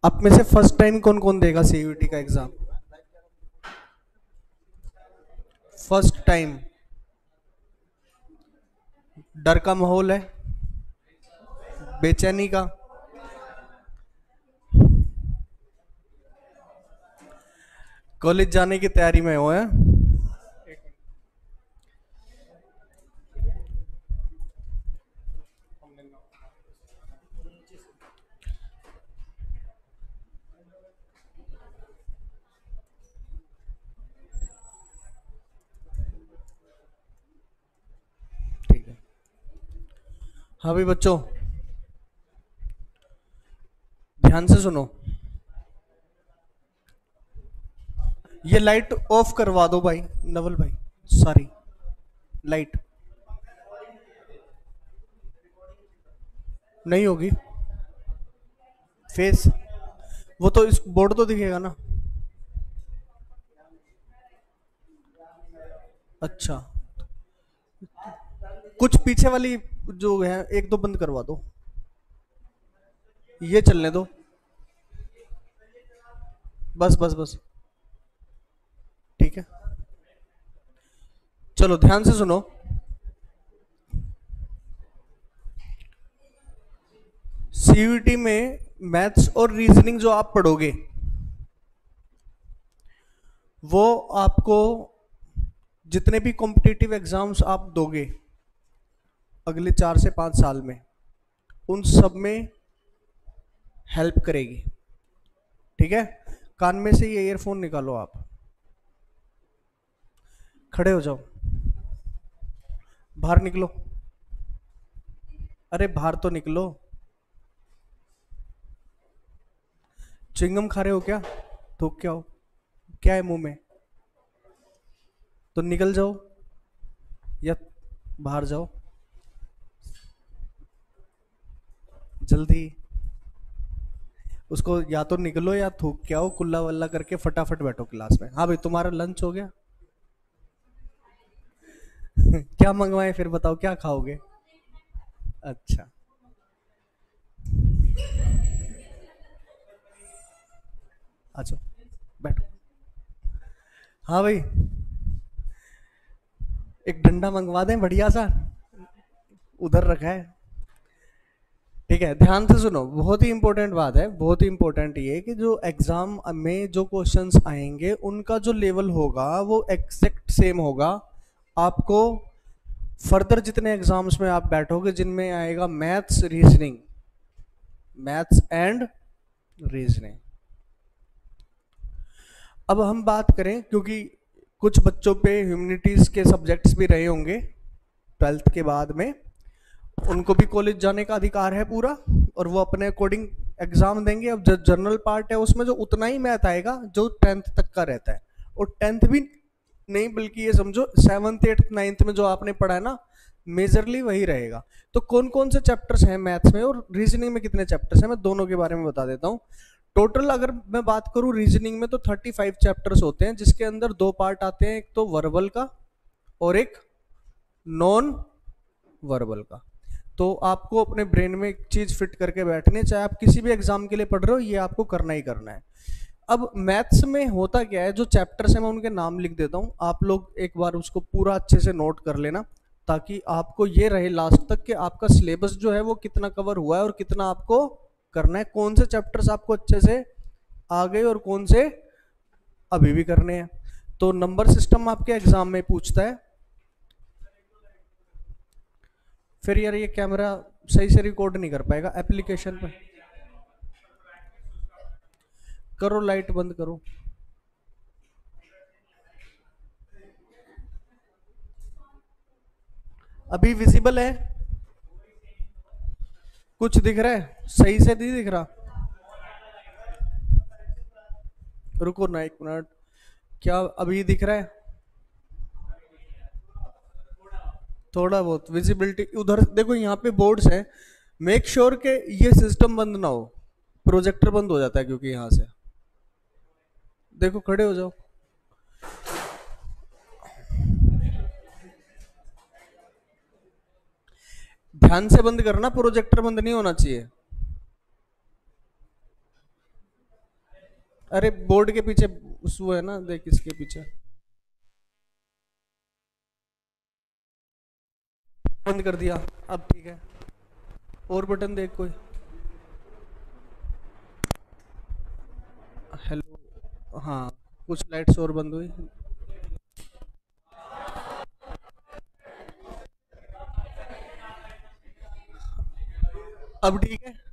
आप में से फर्स्ट टाइम कौन कौन देगा सीयूईटी का एग्जाम? First time. डर का माहौल है? बेचैनी का? कॉलेज जाने की तैयारी में हो? है ठीक है। हाँ भाई बच्चों, ध्यान से सुनो। ये लाइट ऑफ करवा दो भाई, नवल भाई। सॉरी, लाइट नहीं होगी। फेस, वो तो इस बोर्ड तो दिखेगा ना। अच्छा, कुछ पीछे वाली जो है एक दो बंद करवा दो, ये चलने दो। बस बस बस, ठीक है। चलो ध्यान से सुनो। सीयूईटी में मैथ्स और रीजनिंग जो आप पढ़ोगे वो आपको जितने भी कॉम्पिटिटिव एग्जाम्स आप दोगे अगले 4 से 5 साल में, उन सब में हेल्प करेगी। ठीक है। कान में से ये ईयरफोन निकालो, आप खड़े हो जाओ, बाहर निकलो। अरे बाहर तो निकलो। च्युइंगम खा रहे हो क्या? थूक क्या हो? क्या है मुंह में? तो निकल जाओ या बाहर जाओ जल्दी। उसको या तो निकलो या थूक के आओ, कुल्ला वल्ला करके फटाफट बैठो क्लास में। हाँ भाई, तुम्हारा लंच हो गया? क्या मंगवाए फिर, बताओ क्या खाओगे? अच्छा, अच्छा बैठो। हाँ भाई, एक डंडा मंगवा दें बढ़िया सा, उधर रखा है। ठीक है, ध्यान से सुनो, बहुत ही इंपॉर्टेंट बात है, बहुत ही इंपॉर्टेंट ये कि जो एग्जाम में जो क्वेश्चंस आएंगे उनका जो लेवल होगा वो एग्जैक्ट सेम होगा। आपको फर्दर जितने एग्जाम्स में आप बैठोगे जिनमें आएगा maths reasoning, maths and reasoning. अब हम बात करें, क्योंकि कुछ बच्चों पे ह्यूमैनिटीज के सब्जेक्ट्स भी रहे होंगे 12th के बाद में, उनको भी कॉलेज जाने का अधिकार है पूरा, और वो अपने अकॉर्डिंग एग्जाम देंगे। अब जो जनरल पार्ट है उसमें जो उतना ही मैथ आएगा जो 10th तक का रहता है, और 10th भी नहीं बल्कि ये समझो 7th 8th 9th में जो आपने पढ़ा है ना, मेजरली वही रहेगा। तो कौन कौन से चैप्टर्स हैं मैथ्स में और रीजनिंग में कितने चैप्टर्स हैं, मैं दोनों के बारे में बता देता हूँ। टोटल अगर मैं बात करूं रीजनिंग में तो 35 चैप्टर्स होते हैं, जिसके अंदर दो पार्ट आते हैं, एक तो वर्बल का और एक नॉन वर्बल का। तो आपको अपने ब्रेन में एक चीज फिट करके बैठनी है, चाहे आप किसी भी एग्जाम के लिए पढ़ रहे हो, ये आपको करना ही करना है। अब मैथ्स में होता क्या है, जो चैप्टर्स हैं मैं उनके नाम लिख देता हूँ, आप लोग एक बार उसको पूरा अच्छे से नोट कर लेना, ताकि आपको ये रहे लास्ट तक कि आपका सिलेबस जो है वो कितना कवर हुआ है और कितना आपको करना है, कौन से चैप्टर्स आपको अच्छे से आ गए और कौन से अभी भी करने हैं। तो नंबर सिस्टम आपके एग्जाम में पूछता है। फिर यार ये कैमरा सही से रिकॉर्ड नहीं कर पाएगा एप्लीकेशन पे। करो, लाइट बंद करो। अभी विजिबल है? कुछ दिख रहा है? सही से नहीं दिख रहा? रुको ना एक मिनट, क्या अभी दिख रहा है? थोड़ा बहुत विजिबिलिटी उधर देखो, यहाँ पे बोर्ड्स हैं, मेक श्योर के ये सिस्टम बंद ना हो, प्रोजेक्टर बंद हो जाता है क्योंकि यहाँ से। देखो, खड़े हो जाओ। ध्यान से बंद करना, प्रोजेक्टर बंद नहीं होना चाहिए। अरे बोर्ड के पीछे उस वो है ना, देख इसके पीछे। बंद कर दिया, अब ठीक है। और बटन देख कोई। हेलो, हाँ, कुछ लाइट्स और बंद हुई। अब ठीक है।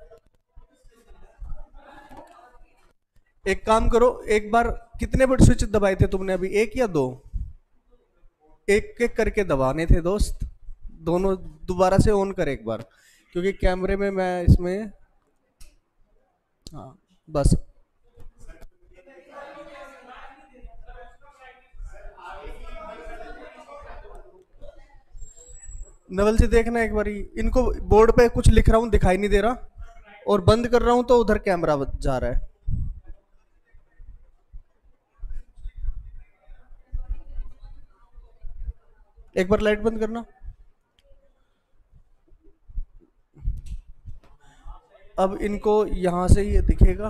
एक काम करो, एक बार कितने बट स्विच दबाए थे तुमने अभी, एक या दो? एक एक करके दबाने थे दोस्त, दोनों दोबारा से ऑन कर एक बार, क्योंकि कैमरे में मैं इसमें, हाँ बस। नवल जी देखना एक बारी, इनको बोर्ड पे कुछ लिख रहा हूँ दिखाई नहीं दे रहा, और बंद कर रहा हूँ तो उधर कैमरा जा रहा है। एक बार लाइट बंद करना। अब इनको यहां से ये दिखेगा,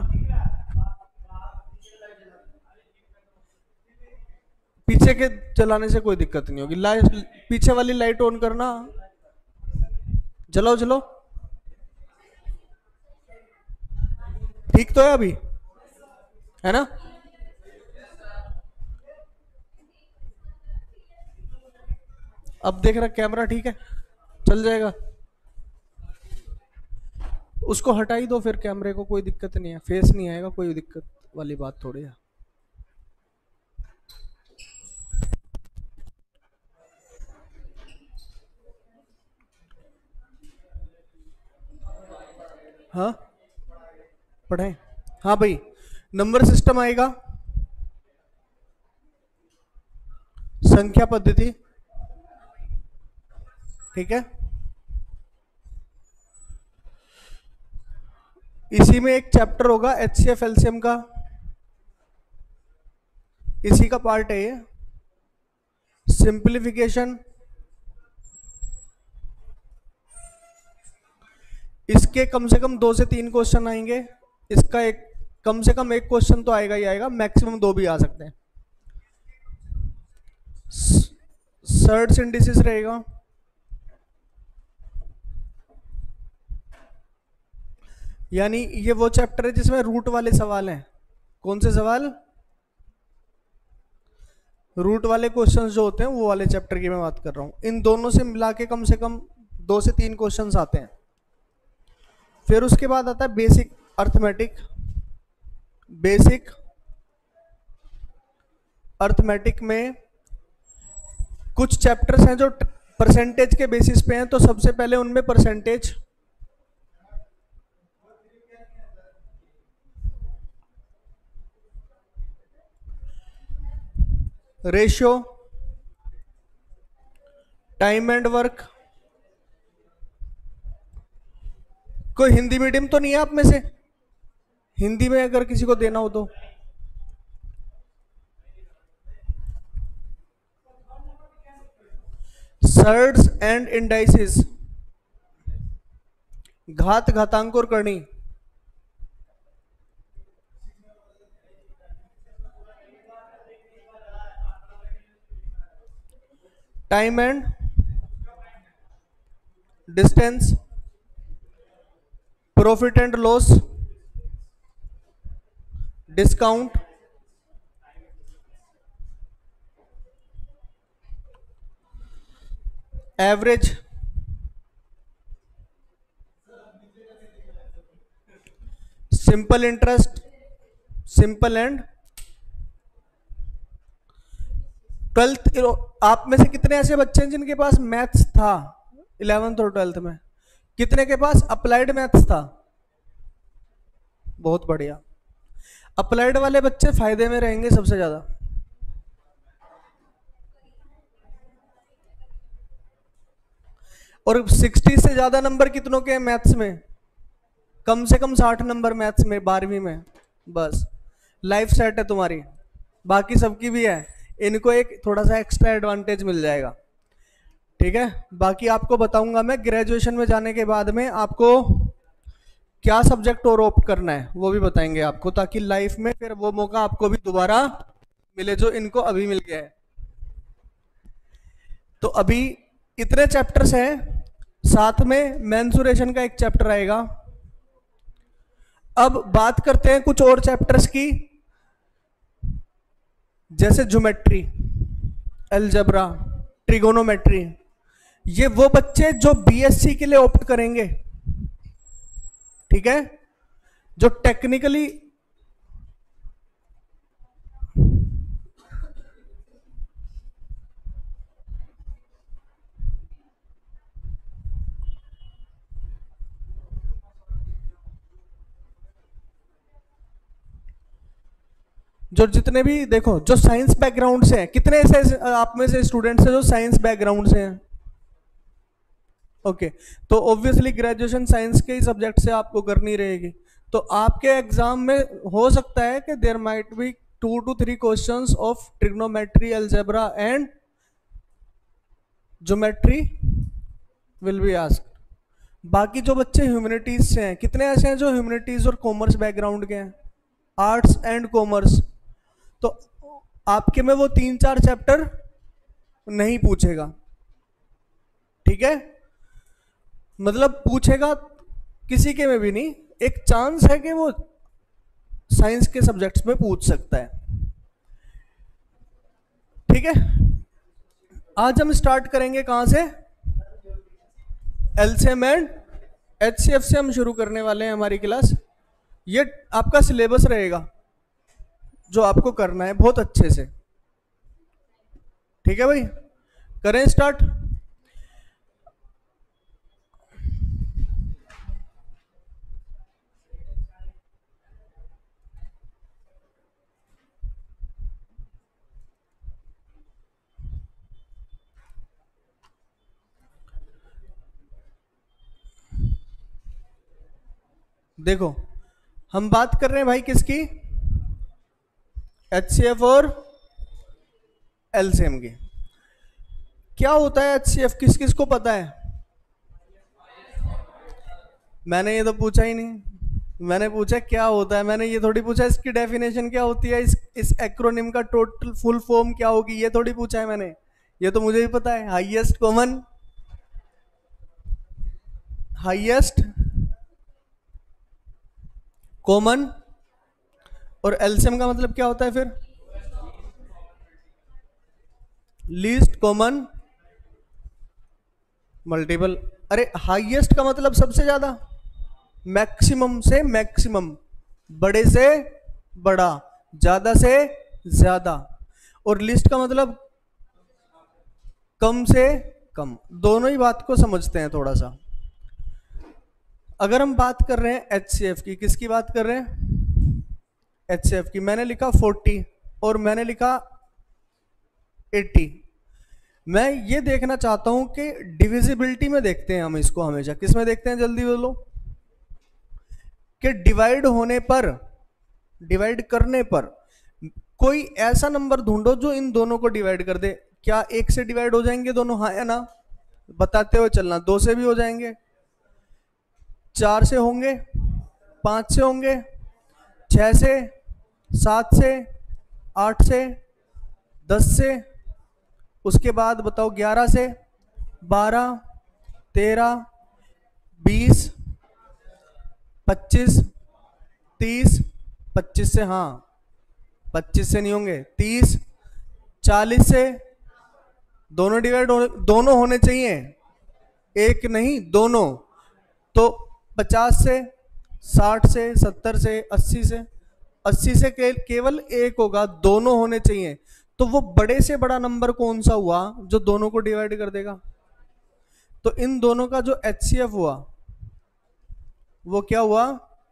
पीछे के चलाने से कोई दिक्कत नहीं होगी। लाइट पीछे वाली लाइट ऑन करना, जलाओ जलाओ, ठीक तो है अभी, है ना? अब देख रहा कैमरा ठीक है, चल जाएगा। उसको हटा ही दो फिर, कैमरे को कोई दिक्कत नहीं है, फेस नहीं आएगा, कोई दिक्कत वाली बात थोड़ी है। हाँ पढ़े, हाँ भाई, नंबर सिस्टम आएगा, संख्या पद्धति, ठीक है। इसी में एक चैप्टर होगा एचसीएफ एलसीएम का, इसी का पार्ट है ये, सिंप्लीफिकेशन। इसके कम से कम 2 से 3 क्वेश्चन आएंगे, इसका एक कम से कम एक क्वेश्चन तो आएगा ही आएगा, मैक्सिमम 2 भी आ सकते हैं। सर्ड सिंडिसिस रहेगा, यानी ये वो चैप्टर है जिसमें रूट वाले सवाल हैं। कौन से सवाल? रूट वाले क्वेश्चंस जो होते हैं वो वाले चैप्टर की मैं बात कर रहा हूं। इन दोनों से मिला के कम से कम 2 से 3 क्वेश्चंस आते हैं। फिर उसके बाद आता है बेसिक अर्थमेटिक। बेसिक अर्थमेटिक में कुछ चैप्टर्स हैं जो परसेंटेज के बेसिस पे हैं, तो सबसे पहले उनमें percentage, ratio, time and work. कोई हिंदी मीडियम तो नहीं है आप में से? हिंदी में अगर किसी को देना हो तो सर्ड्स एंड इंडाइसिस, घात, घातांक और करणी। Time and distance, profit and loss, discount, average, simple interest, simple and. 12th, आप में से कितने ऐसे बच्चे हैं जिनके पास मैथ्स था 11th और 12th में? कितने के पास अप्लाइड मैथ्स था? बहुत बढ़िया। अप्लाइड वाले बच्चे फायदे में रहेंगे सबसे ज्यादा। और 60 से ज्यादा नंबर कितनों के हैं मैथ्स में? कम से कम 60 नंबर मैथ्स में 12वीं में, बस लाइफ सेट है तुम्हारी। बाकी सबकी भी है, इनको एक थोड़ा सा एक्स्ट्रा एडवांटेज मिल जाएगा, ठीक है। बाकी आपको बताऊंगा मैं ग्रेजुएशन में जाने के बाद में आपको क्या सब्जेक्ट और ऑप्ट करना है वो भी बताएंगे आपको, ताकि लाइफ में फिर वो मौका आपको भी दोबारा मिले जो इनको अभी मिल गया है। तो अभी इतने चैप्टर्स हैं, साथ में मेंसुरेशन का एक चैप्टर आएगा। अब बात करते हैं कुछ और चैप्टर्स की, जैसे ज्योमेट्री, अलजेब्रा, ट्रिगोनोमेट्री। ये वो बच्चे जो बीएससी के लिए ऑप्ट करेंगे, ठीक है, जो टेक्निकली जो जितने भी देखो जो साइंस बैकग्राउंड से हैं, कितने ऐसे आप में से स्टूडेंट्स हैं जो साइंस बैकग्राउंड से हैं? ओके, तो ऑब्वियसली ग्रेजुएशन साइंस के ही सब्जेक्ट से आपको करनी रहेगी। तो आपके एग्जाम में हो सकता है कि there might be 2 to 3 questions of trigonometry, algebra and geometry will be asked. बाकी जो बच्चे ह्यूमैनिटीज से हैं, कितने ऐसे हैं जो ह्यूमैनिटीज और कॉमर्स बैकग्राउंड के हैं? Arts and commerce. तो आपके में वो 3-4 चैप्टर नहीं पूछेगा, ठीक है, मतलब पूछेगा किसी के में भी नहीं, एक चांस है कि वो साइंस के सब्जेक्ट्स में पूछ सकता है, ठीक है। आज हम स्टार्ट करेंगे कहां से? एलसीएम एंड एचसीएफ से हम शुरू करने वाले हैं हमारी क्लास। ये आपका सिलेबस रहेगा जो आपको करना है बहुत अच्छे से, ठीक है भाई, करें स्टार्ट। देखो हम बात कर रहे हैं भाई किसकी? एचसीएफ और एलसीएम की। क्या होता है एचसीएफ, किस किस को पता है? मैंने ये तो पूछा ही नहीं, मैंने पूछा क्या होता है, मैंने ये थोड़ी पूछा इसकी डेफिनेशन क्या होती है, इस एक्रोनिम का टोटल फुल फॉर्म क्या होगी, ये थोड़ी पूछा है मैंने, ये तो मुझे भी पता है। हाईएस्ट कॉमन और एलसीएम का मतलब क्या होता है फिर? Least common multiple. अरे हाईएस्ट का मतलब सबसे ज्यादा, मैक्सिमम से मैक्सिमम, बड़े से बड़ा, ज्यादा से ज्यादा, और लिस्ट का मतलब कम से कम। दोनों ही बात को समझते हैं थोड़ा सा। अगर हम बात कर रहे हैं एचसीएफ की, किसकी बात कर रहे हैं? एचसीएफ की। मैंने लिखा 40 और मैंने लिखा 80। मैं ये देखना चाहता हूं कि डिविजिबिलिटी में देखते हैं हम इसको हमेशा, किस में देखते हैं जल्दी बोलो? कि डिवाइड होने पर, डिवाइड करने पर कोई ऐसा नंबर ढूंढो जो इन दोनों को डिवाइड कर दे। क्या 1 से डिवाइड हो जाएंगे दोनों? हाँ या ना? बताते हुए चलना। 2 से भी हो जाएंगे, 4 से होंगे, 5 से होंगे, 6 से, 7 से, 8 से, 10 से, उसके बाद बताओ 11 से, 12, 13, 20, 25, 30, 25 से, हाँ 25 से नहीं होंगे, 30, 40 से, दोनों डिवाइड दोनों होने चाहिए, एक नहीं दोनों। तो 50 से, 60 से, 70 से, 80 से, 80 से केवल एक होगा, दोनों होने चाहिए। तो वो बड़े से बड़ा नंबर कौन सा हुआ जो दोनों को डिवाइड कर देगा? तो इन दोनों का जो एचसीएफ हुआ वो क्या हुआ?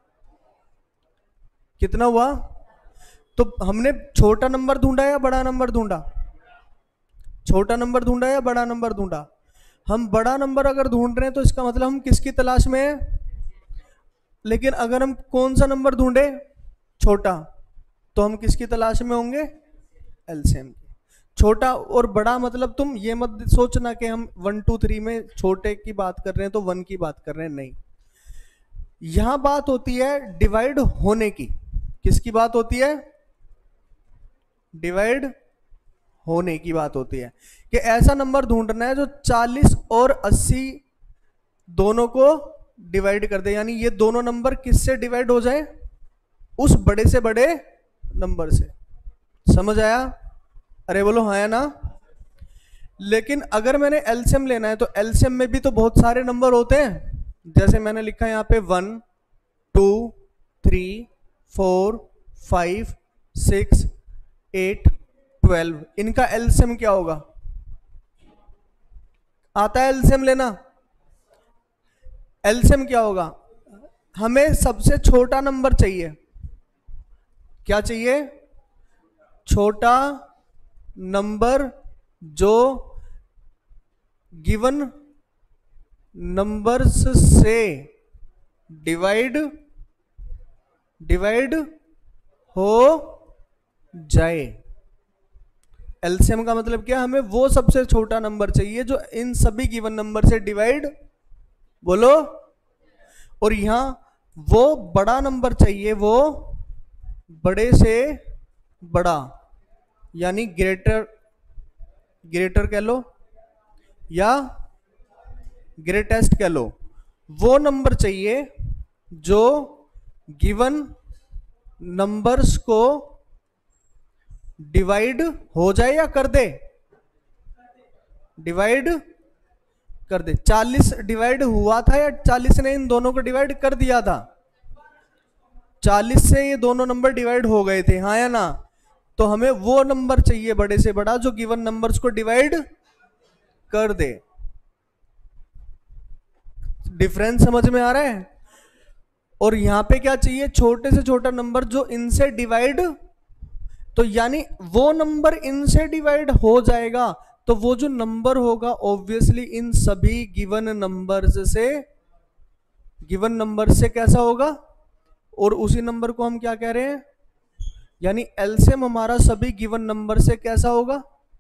कितना हुआ? तो हमने छोटा नंबर ढूंढा या बड़ा नंबर ढूंढा? छोटा नंबर ढूंढा या बड़ा नंबर ढूंढा? हम बड़ा नंबर अगर ढूंढ रहे हैं तो इसका मतलब हम किसकी तलाश में हैं? लेकिन अगर हम कौन सा नंबर ढूंढे? छोटा, तो हम किसकी तलाश में होंगे? एलसीएम की। छोटा और बड़ा मतलब तुम ये मत सोचना कि हम 1 2 3 में छोटे की बात कर रहे हैं तो 1 की बात कर रहे हैं, नहीं। यहां बात होती है डिवाइड होने की। किसकी बात होती है? डिवाइड होने की बात होती है कि ऐसा नंबर ढूंढना है जो 40 और 80 दोनों को डिवाइड कर दे, यानी ये दोनों नंबर किससे डिवाइड हो जाए? उस बड़े से बड़े नंबर से। समझ आया? अरे बोलो हाँ या ना। लेकिन अगर मैंने एलसीएम लेना है तो एलसीएम में भी तो बहुत सारे नंबर होते हैं। जैसे मैंने लिखा है यहाँ पे 1 2 3 4 5 6 8 12, इनका एलसीएम क्या होगा? आता है एलसीएम लेना? एलसीएम क्या होगा? हमें सबसे छोटा नंबर चाहिए। क्या चाहिए? छोटा नंबर जो गिवन नंबर्स से डिवाइड हो जाए। एलसीएम का मतलब क्या? हमें वो सबसे छोटा नंबर चाहिए जो इन सभी गिवन नंबर से डिवाइड, बोलो। और यहां वो बड़ा नंबर चाहिए, वो बड़े से बड़ा, यानी ग्रेटर कह लो या ग्रेटेस्ट कह लो। वो नंबर चाहिए जो गिवन नंबर्स को डिवाइड हो जाए या कर दे? डिवाइड कर दे। 40 डिवाइड हुआ था या 40 ने इन दोनों को डिवाइड कर दिया था? 40 से ये दोनों नंबर डिवाइड हो गए थे, हाँ या ना? तो हमें वो नंबर चाहिए बड़े से बड़ा जो गिवन नंबर्स को डिवाइड कर दे। डिफरेंस समझ में आ रहा है? और यहां पे क्या चाहिए? छोटे से छोटा नंबर जो इनसे डिवाइड, तो यानी वो नंबर इनसे डिवाइड हो जाएगा तो वो जो नंबर होगा ऑब्वियसली इन सभी गिवन नंबर से कैसा होगा? और उसी नंबर को हम क्या कह रहे हैं? यानी एलसीएम हमारा सभी गिवन नंबर से कैसा होगा?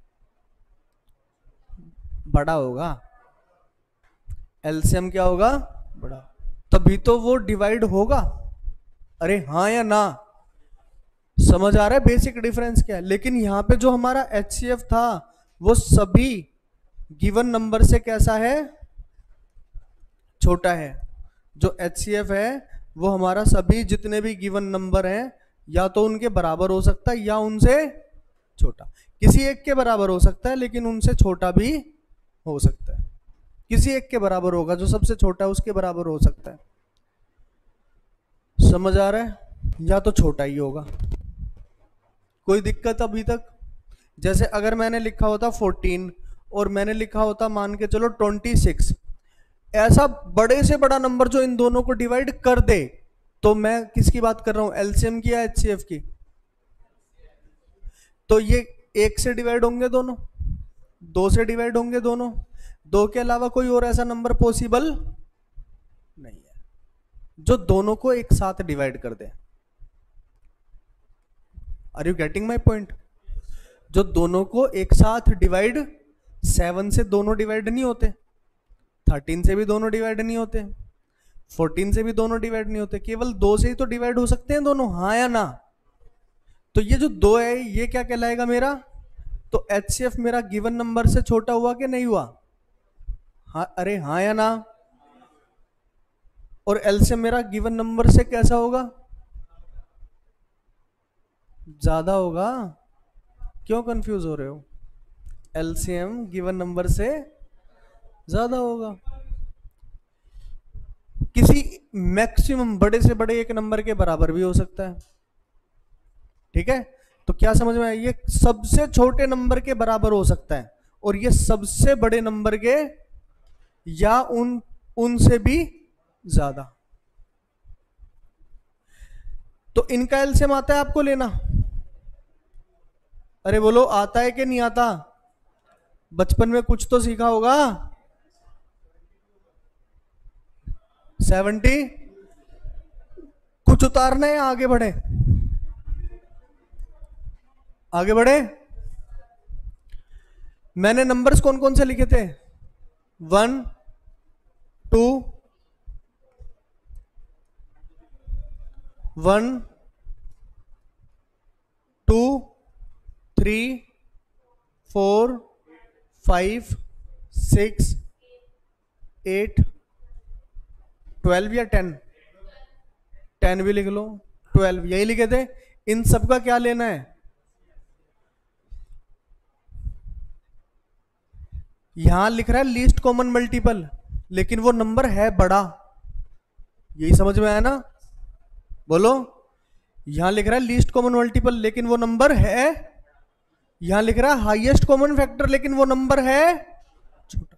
बड़ा होगा। एलसीएम क्या होगा? बड़ा। तभी तो वो डिवाइड होगा। अरे हाँ या ना? समझ आ रहा है बेसिक डिफरेंस क्या है? लेकिन यहां पे जो हमारा एचसीएफ था वो सभी गिवन नंबर से कैसा है? छोटा है। जो एचसीएफ है वो हमारा सभी जितने भी गिवन नंबर हैं या तो उनके बराबर हो सकता है या उनसे छोटा। किसी एक के बराबर हो सकता है लेकिन उनसे छोटा भी हो सकता है। किसी एक के बराबर होगा, जो सबसे छोटा है उसके बराबर हो सकता है। समझ आ रहा है? या तो छोटा ही होगा। कोई दिक्कत अभी तक? जैसे अगर मैंने लिखा होता 14 और मैंने लिखा होता मान के चलो 26, ऐसा बड़े से बड़ा नंबर जो इन दोनों को डिवाइड कर दे, तो मैं किसकी बात कर रहा हूं? एलसीएम की या एचसीएफ की? तो ये 1 से डिवाइड होंगे दोनों, 2 से डिवाइड होंगे दोनों, 2 के अलावा कोई और ऐसा नंबर पॉसिबल नहीं है जो दोनों को एक साथ डिवाइड कर दे। Are you getting my point? जो दोनों को एक साथ डिवाइड, 7 से दोनों डिवाइड नहीं होते, 13 से भी दोनों डिवाइड नहीं होते, 14 से भी दोनों डिवाइड नहीं होते, केवल 2 से ही तो डिवाइड हो सकते हैं दोनों, हाँ या ना? तो ये जो 2 है ये क्या कहलाएगा मेरा? तो एचसीएफ मेरा गिवन नंबर से छोटा हुआ कि नहीं हुआ? हाँ, अरे हाँ या ना? और एलसीएम मेरा गिवन नंबर से कैसा होगा? ज्यादा होगा। क्यों कंफ्यूज हो रहे हो? एलसीएम गिवन नंबर से ज्यादा होगा। किसी मैक्सिमम बड़े से बड़े एक नंबर के बराबर भी हो सकता है। ठीक है? तो क्या समझ में आया? ये सबसे छोटे नंबर के बराबर हो सकता है और ये सबसे बड़े नंबर के या उनसे भी ज्यादा। तो इनका एलसीएम आता है आपको लेना? अरे बोलो, आता है कि नहीं आता? बचपन में कुछ तो सीखा होगा। 70। कुछ उतारना है, आगे बढ़े? आगे बढ़े। मैंने नंबर्स कौन कौन से लिखे थे? 1 2 1 2 3 4 5 6 8 12 या 10? 10 भी लिख लो, 12 यही लिखे थे। इन सब का क्या लेना है? यहां लिख रहा है लीस्ट कॉमन मल्टीपल, लेकिन वो नंबर है बड़ा। यही समझ में आया ना? बोलो। यहां लिख रहा है लीस्ट कॉमन मल्टीपल, लेकिन वो नंबर है। यहां लिख रहा है हाईएस्ट कॉमन फैक्टर, लेकिन वो नंबर है छोटा।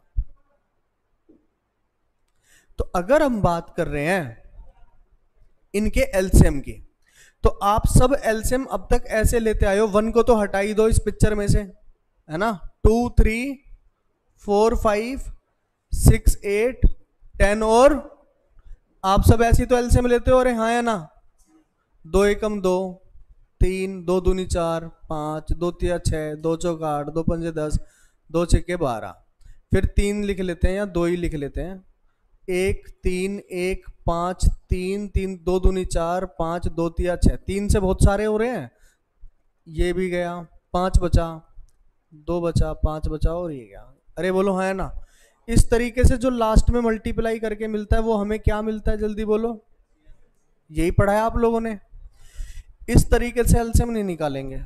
तो अगर हम बात कर रहे हैं इनके एलसीएम की, तो आप सब एलसीएम अब तक ऐसे लेते आए हो। 1 को तो हटा ही दो इस पिक्चर में से, है ना? 2 3 4 5 6 8 10, और आप सब ऐसी तो एलसीएम लेते हो, अरे हाँ या ना? 2 एकम 2, 3, 2 दूनी 4, 5, 2 तिया 6, 2 चौक 8, 2 पंजे 10, 2 छक्के 12। फिर 3 लिख लेते हैं या 2 ही लिख लेते हैं। 1 3 1 5 3 3, 2 दूनी 4, 5, 2 तिया 6। 3 से बहुत सारे हो रहे हैं, ये भी गया, 5 बचा, 2 बचा, 5 बचा, और ये गया। अरे बोलो हाँ है ना? इस तरीके से जो लास्ट में मल्टीप्लाई करके मिलता है वो हमें क्या मिलता है? जल्दी बोलो। यही पढ़ा है आप लोगों ने। इस तरीके से एलसीएम नहीं निकालेंगे,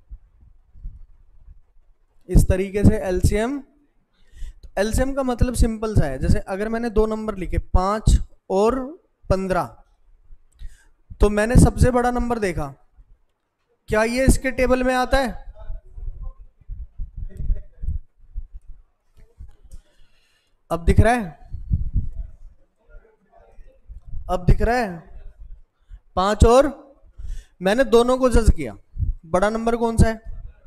इस तरीके से एलसीएम। एलसीएम का मतलब सिंपल सा है, जैसे अगर मैंने दो नंबर लिखे 5 और 15, तो मैंने सबसे बड़ा नंबर देखा, क्या ये इसके टेबल में आता है? अब दिख रहा है? अब दिख रहा है? 5 और मैंने दोनों को जज किया, बड़ा नंबर कौन सा है?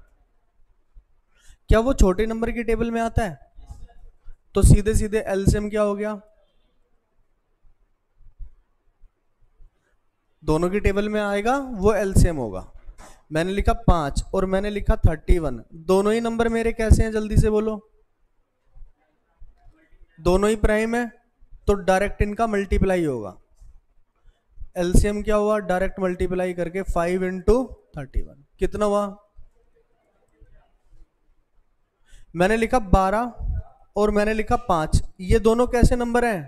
क्या वो छोटे नंबर की टेबल में आता है? तो सीधे सीधे एलसीएम क्या हो गया? दोनों की टेबल में आएगा वो एलसीएम होगा। मैंने लिखा 5 और मैंने लिखा 31, दोनों ही नंबर मेरे कैसे हैं? जल्दी से बोलो। दोनों ही प्राइम है, तो डायरेक्ट इनका मल्टीप्लाई होगा। एलसीएम क्या हुआ? डायरेक्ट मल्टीप्लाई करके 5 इंटू 31 कितना हुआ? मैंने लिखा 12 और मैंने लिखा 5, ये दोनों कैसे नंबर हैं?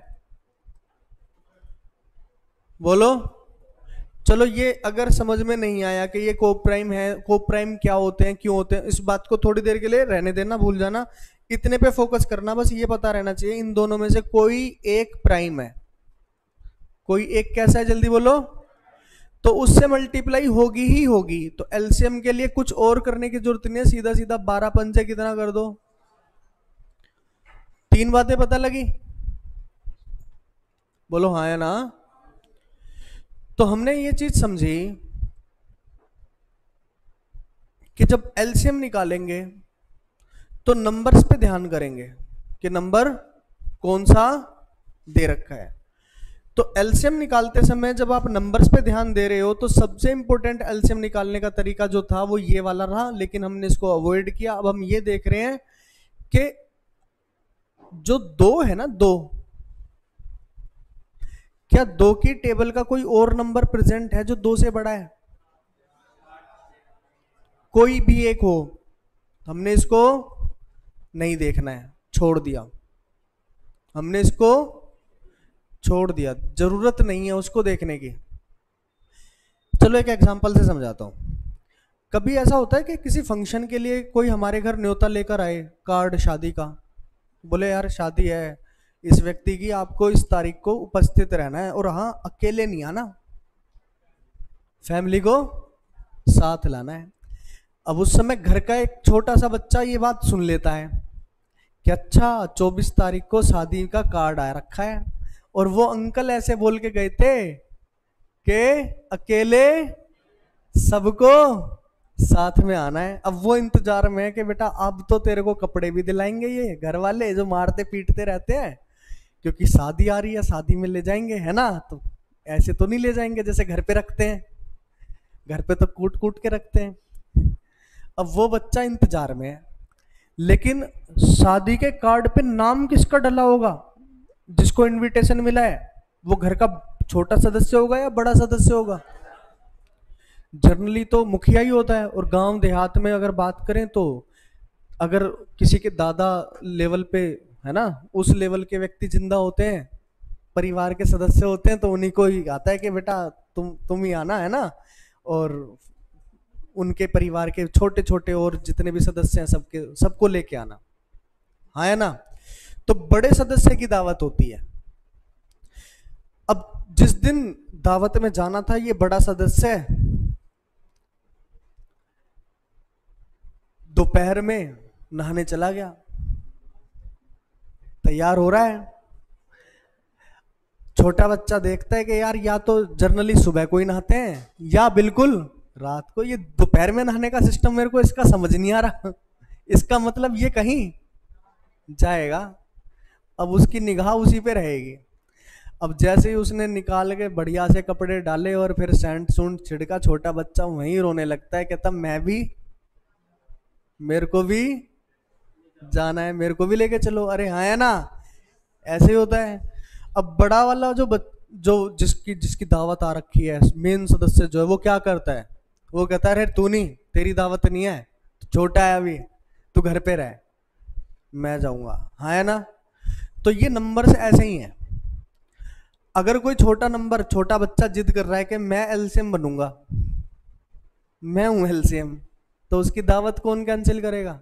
बोलो। चलो, ये अगर समझ में नहीं आया कि ये को प्राइम है, को प्राइम क्या होते हैं, क्यों होते हैं, इस बात को थोड़ी देर के लिए रहने देना, भूल जाना। इतने पे फोकस करना, बस ये पता रहना चाहिए इन दोनों में से कोई एक प्राइम है। कोई एक कैसा है? जल्दी बोलो। तो उससे मल्टीप्लाई होगी ही होगी। तो एलसीएम के लिए कुछ और करने की जरूरत नहीं है, सीधा सीधा 12 पंजे कितना कर दो। 3 बातें पता लगी? बोलो हाँ या ना? तो हमने ये चीज समझी कि जब एलसीएम निकालेंगे तो नंबर्स पे ध्यान करेंगे कि नंबर कौन सा दे रखा है। तो एलसीएम निकालते समय जब आप नंबर्स पे ध्यान दे रहे हो, तो सबसे इंपॉर्टेंट एलसीएम निकालने का तरीका जो था वो ये वाला रहा, लेकिन हमने इसको अवॉइड किया। अब हम ये देख रहे हैं कि जो 2 है ना, 2, क्या 2 की टेबल का कोई और नंबर प्रेजेंट है जो 2 से बड़ा है? कोई भी एक हो, हमने इसको नहीं देखना है, छोड़ दिया। हमने इसको छोड़ दिया, जरूरत नहीं है उसको देखने की। चलो एक एग्जांपल से समझाता हूं। कभी ऐसा होता है कि किसी फंक्शन के लिए कोई हमारे घर न्योता लेकर आए, कार्ड शादी का, बोले यार शादी है इस व्यक्ति की, आपको इस तारीख को उपस्थित रहना है, और हाँ अकेले नहीं आना, फैमिली को साथ लाना है। अब उस समय घर का एक छोटा सा बच्चा ये बात सुन लेता है कि अच्छा 24 तारीख को शादी का कार्ड आ रखा है, और वो अंकल ऐसे बोल के गए थे कि अकेले सबको साथ में आना है। अब वो इंतजार में है कि बेटा अब तो तेरे को कपड़े भी दिलाएंगे ये घर वाले जो मारते पीटते रहते हैं, क्योंकि शादी आ रही है, शादी में ले जाएंगे, है ना? तो ऐसे तो नहीं ले जाएंगे जैसे घर पे रखते हैं, घर पे तो कूट कूट के रखते हैं। अब वो बच्चा इंतजार में है, लेकिन शादी के कार्ड पे नाम किसका डला होगा? जिसको इनविटेशन मिला है वो घर का छोटा सदस्य होगा या बड़ा सदस्य होगा? जनरली तो मुखिया ही होता है। और गांव देहात में अगर बात करें तो अगर किसी के दादा लेवल पे, है ना, उस लेवल के व्यक्ति जिंदा होते हैं, परिवार के सदस्य होते हैं, तो उन्हीं को ही आता है कि बेटा तुम ही आना, है ना। और उनके परिवार के छोटे छोटे और जितने भी सदस्य हैं सबको लेके आना, हाँ है ना। तो बड़े सदस्य की दावत होती है। अब जिस दिन दावत में जाना था, ये बड़ा सदस्य दोपहर में नहाने चला गया, तैयार हो रहा है। छोटा बच्चा देखता है कि यार या तो जनरली सुबह को ही नहाते हैं या बिल्कुल रात को, ये दोपहर में नहाने का सिस्टम मेरे को इसका समझ नहीं आ रहा। इसका मतलब ये कहीं जाएगा। अब उसकी निगाह उसी पे रहेगी। अब जैसे ही उसने निकाल के बढ़िया से कपड़े डाले और फिर सेंट सूंट छिड़का, छोटा बच्चा वहीं रोने लगता है, कहता मैं भी, मेरे को भी जाना है, मेरे को भी लेके चलो। अरे हाँ है ना, ऐसे ही होता है। अब बड़ा वाला जो जिसकी जिसकी दावत आ रखी है, मेन सदस्य जो है, वो क्या करता है, वो कहता है अरे तू नहीं, तेरी दावत नहीं है, छोटा है अभी, तू घर पे रह, मैं जाऊंगा, हाँ है ना। तो ये नंबर से ऐसे ही है। अगर कोई छोटा बच्चा जिद कर रहा है कि मैं एलसीएम बनूंगा, मैं हूं एलसीएम, तो उसकी दावत कौन कैंसिल करेगा?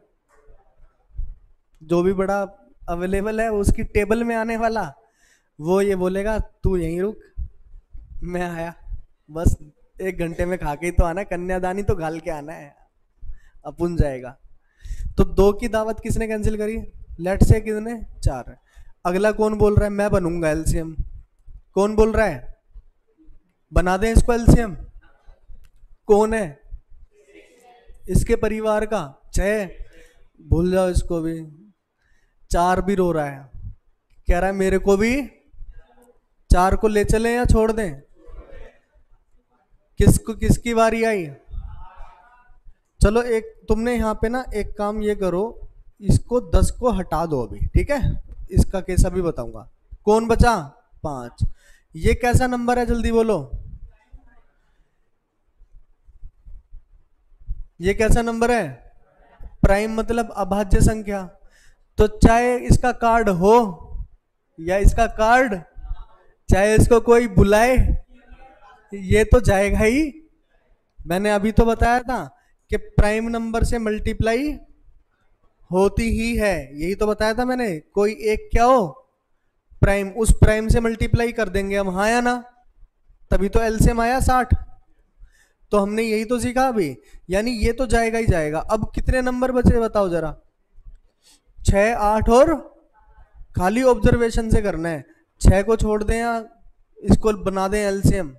जो भी बड़ा अवेलेबल है उसकी टेबल में आने वाला, वो ये बोलेगा तू यहीं रुक, मैं आया, बस 1 घंटे में खा के ही तो आना है, कन्यादानी तो घाल के आना है, अपुन जाएगा। तो 2 की दावत किसने कैंसिल करी? लेट से किसने? 4। अगला कौन बोल रहा है मैं बनूंगा एलसीएम? कौन बोल रहा है? बना दें इसको एलसीएम। कौन है? इसके परिवार का 6, भूल जाओ इसको भी। 4 भी रो रहा है, कह रहा है मेरे को भी 4 को ले चलें या छोड़ दें? किसकी बारी आई? चलो एक तुमने यहाँ पे ना एक काम ये करो, इसको 10 को हटा दो अभी, ठीक है? इसका केस अभी बताऊंगा। कौन बचा? 5। ये कैसा नंबर है जल्दी बोलो? ये कैसा नंबर है? प्राइम मतलब अभाज्य संख्या। तो चाहे इसका कार्ड हो या इसका कार्ड, चाहे इसको कोई बुलाए, ये तो जाएगा ही। मैंने अभी तो बताया था कि प्राइम नंबर से मल्टीप्लाई होती ही है, यही तो बताया था मैंने। कोई एक क्या हो प्राइम, उस प्राइम से मल्टीप्लाई कर देंगे हम, हाँ या ना? तभी तो एलसीएम आया 60। तो हमने यही तो सीखा अभी, यानी ये तो जाएगा ही जाएगा। अब कितने नंबर बचे बताओ जरा? 6, 8 और खाली ऑब्जर्वेशन से करना है। 6 को छोड़ दें या इसको बना दें एलसीएम?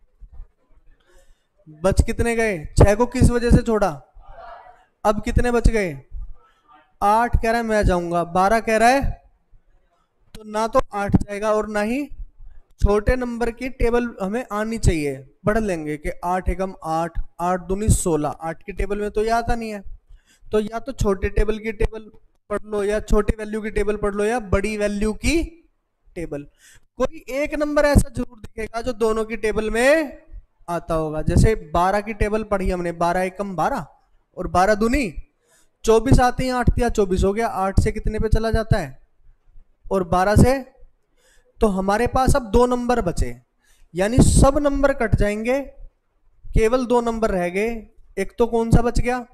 बच कितने गए? 6 को किस वजह से छोड़ा? अब कितने बच गए? 8 कह रहा है मैं जाऊंगा, 12 कह रहा है, तो ना तो 8 जाएगा और ना ही छोटे नंबर की टेबल हमें आनी चाहिए। पढ़ लेंगे कि 8 एकम 8, 8 दूनी 16, 8 की टेबल में तो ये आता नहीं है। तो या तो छोटे टेबल की टेबल पढ़ लो, या छोटी वैल्यू की टेबल पढ़ लो, या बड़ी वैल्यू की टेबल। कोई एक नंबर ऐसा जरूर दिखेगा जो दोनों की टेबल में आता होगा। जैसे 12 की टेबल पढ़ी हमने, 12 एकम 12 और 12 दूनी 24 आती है, 8 या 24 हो गया। 8 से कितने पे चला जाता है? और 12 से, तो हमारे पास अब 2 नंबर बचे, यानी सब नंबर कट जाएंगे, केवल 2 नंबर रह गए। एक तो कौन सा बच गया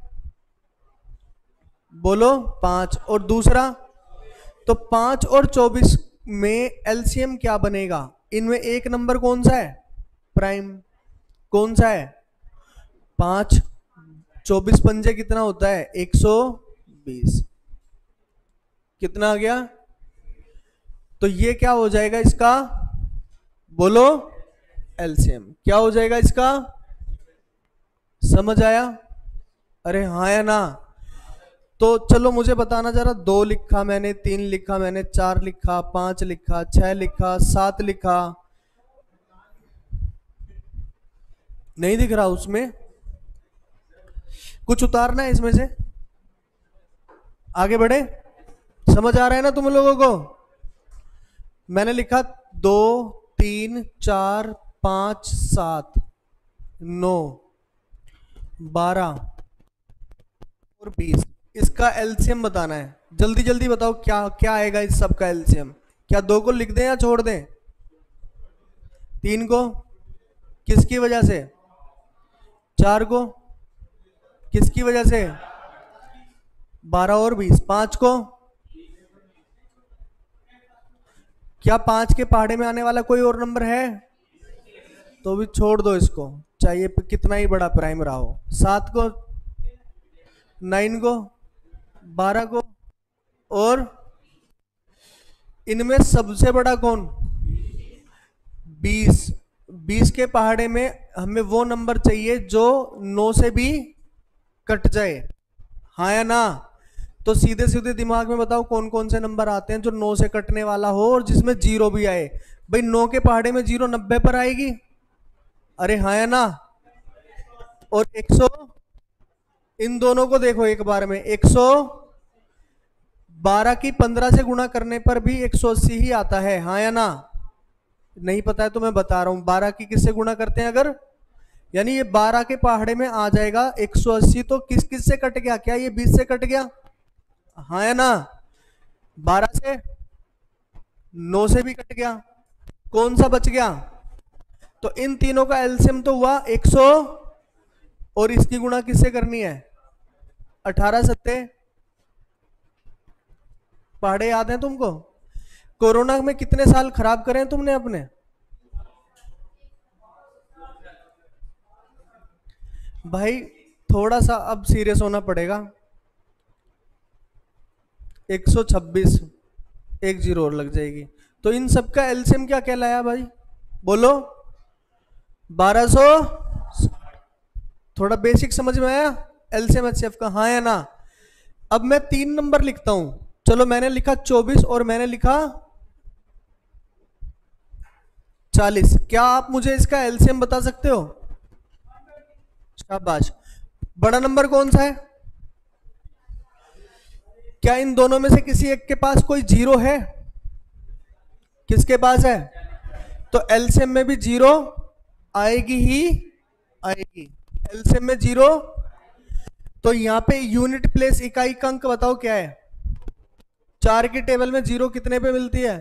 बोलो? 5। और दूसरा? तो 5 और 24 में एलसीएम क्या बनेगा? इनमें एक नंबर कौन सा है? प्राइम। कौन सा है? 5। 24 पंजे कितना होता है? 120। कितना आ गया? तो ये क्या हो जाएगा इसका? बोलो एलसीएम। क्या हो जाएगा इसका? समझ आया? अरे हाँ या ना? तो चलो मुझे बताना जरा, 2 लिखा मैंने, 3 लिखा मैंने, 4 लिखा, 5 लिखा, 6 लिखा, 7 लिखा, नहीं दिख रहा उसमें? कुछ उतारना है इसमें से? आगे बढ़े? समझ आ रहा है ना तुम लोगों को? मैंने लिखा 2, 3, 4, 5, 7, 9, 12 और 20, इसका एलसीएम बताना है। जल्दी जल्दी बताओ क्या क्या आएगा इस सब का एलसीएम। क्या 2 को लिख दें या छोड़ दें? 3 को किसकी वजह से? 4 को किसकी वजह से? 12 और 20। 5 को? क्या 5 के पहाड़े में आने वाला कोई और नंबर है? तो भी छोड़ दो इसको, चाहिए कितना ही बड़ा प्राइम रहा हो। 7 को, 9 को, 12 को, और इनमें सबसे बड़ा कौन? 20। 20 के पहाड़े में हमें वो नंबर चाहिए जो 9 से भी कट जाए, हाँ या ना? तो सीधे सीधे दिमाग में बताओ कौन कौन से नंबर आते हैं जो 9 से कटने वाला हो और जिसमें 0 भी आए। भाई 9 के पहाड़े में 0 90 पर आएगी, अरे हाँ या ना? और 100, इन दोनों को देखो एक बार में, 112 की 15 से गुणा करने पर भी 180 ही आता है, हाँ या ना? नहीं पता है तो मैं बता रहा हूं, 12 की किससे गुणा करते हैं अगर, यानी ये 12 के पहाड़े में आ जाएगा 180। तो किस किस से कट गया? क्या ये 20 से कट गया, हाँ या ना? 12 से, 9 से भी कट गया, कौन सा बच गया? तो इन तीनों का एलसीएम तो हुआ 100, और इसकी गुणा किससे करनी है? 18 सत्ते। पहाड़े याद हैं तुमको? कोरोना में कितने साल खराब करे तुमने अपने? भाई थोड़ा सा अब सीरियस होना पड़ेगा। 126, एक जीरो और लग जाएगी। तो इन सब का एलसीएम क्या कहलाया भाई, बोलो? 1200। थोड़ा बेसिक समझ में आया एलसीएम एचसीएफ का, हाँ या ना? अब मैं 3 नंबर लिखता हूं। चलो मैंने लिखा 24 और मैंने लिखा 40। क्या आप मुझे इसका एलसीएम बता सकते हो? शाबाश। बड़ा नंबर कौन सा है? क्या इन दोनों में से किसी एक के पास कोई 0 है? किसके पास है? तो एलसीएम में भी 0 आएगी ही आएगी। एलसीएम में 0। तो यहां पे यूनिट प्लेस इकाई का अंक बताओ क्या है? 4 की टेबल में 0 कितने पे मिलती है?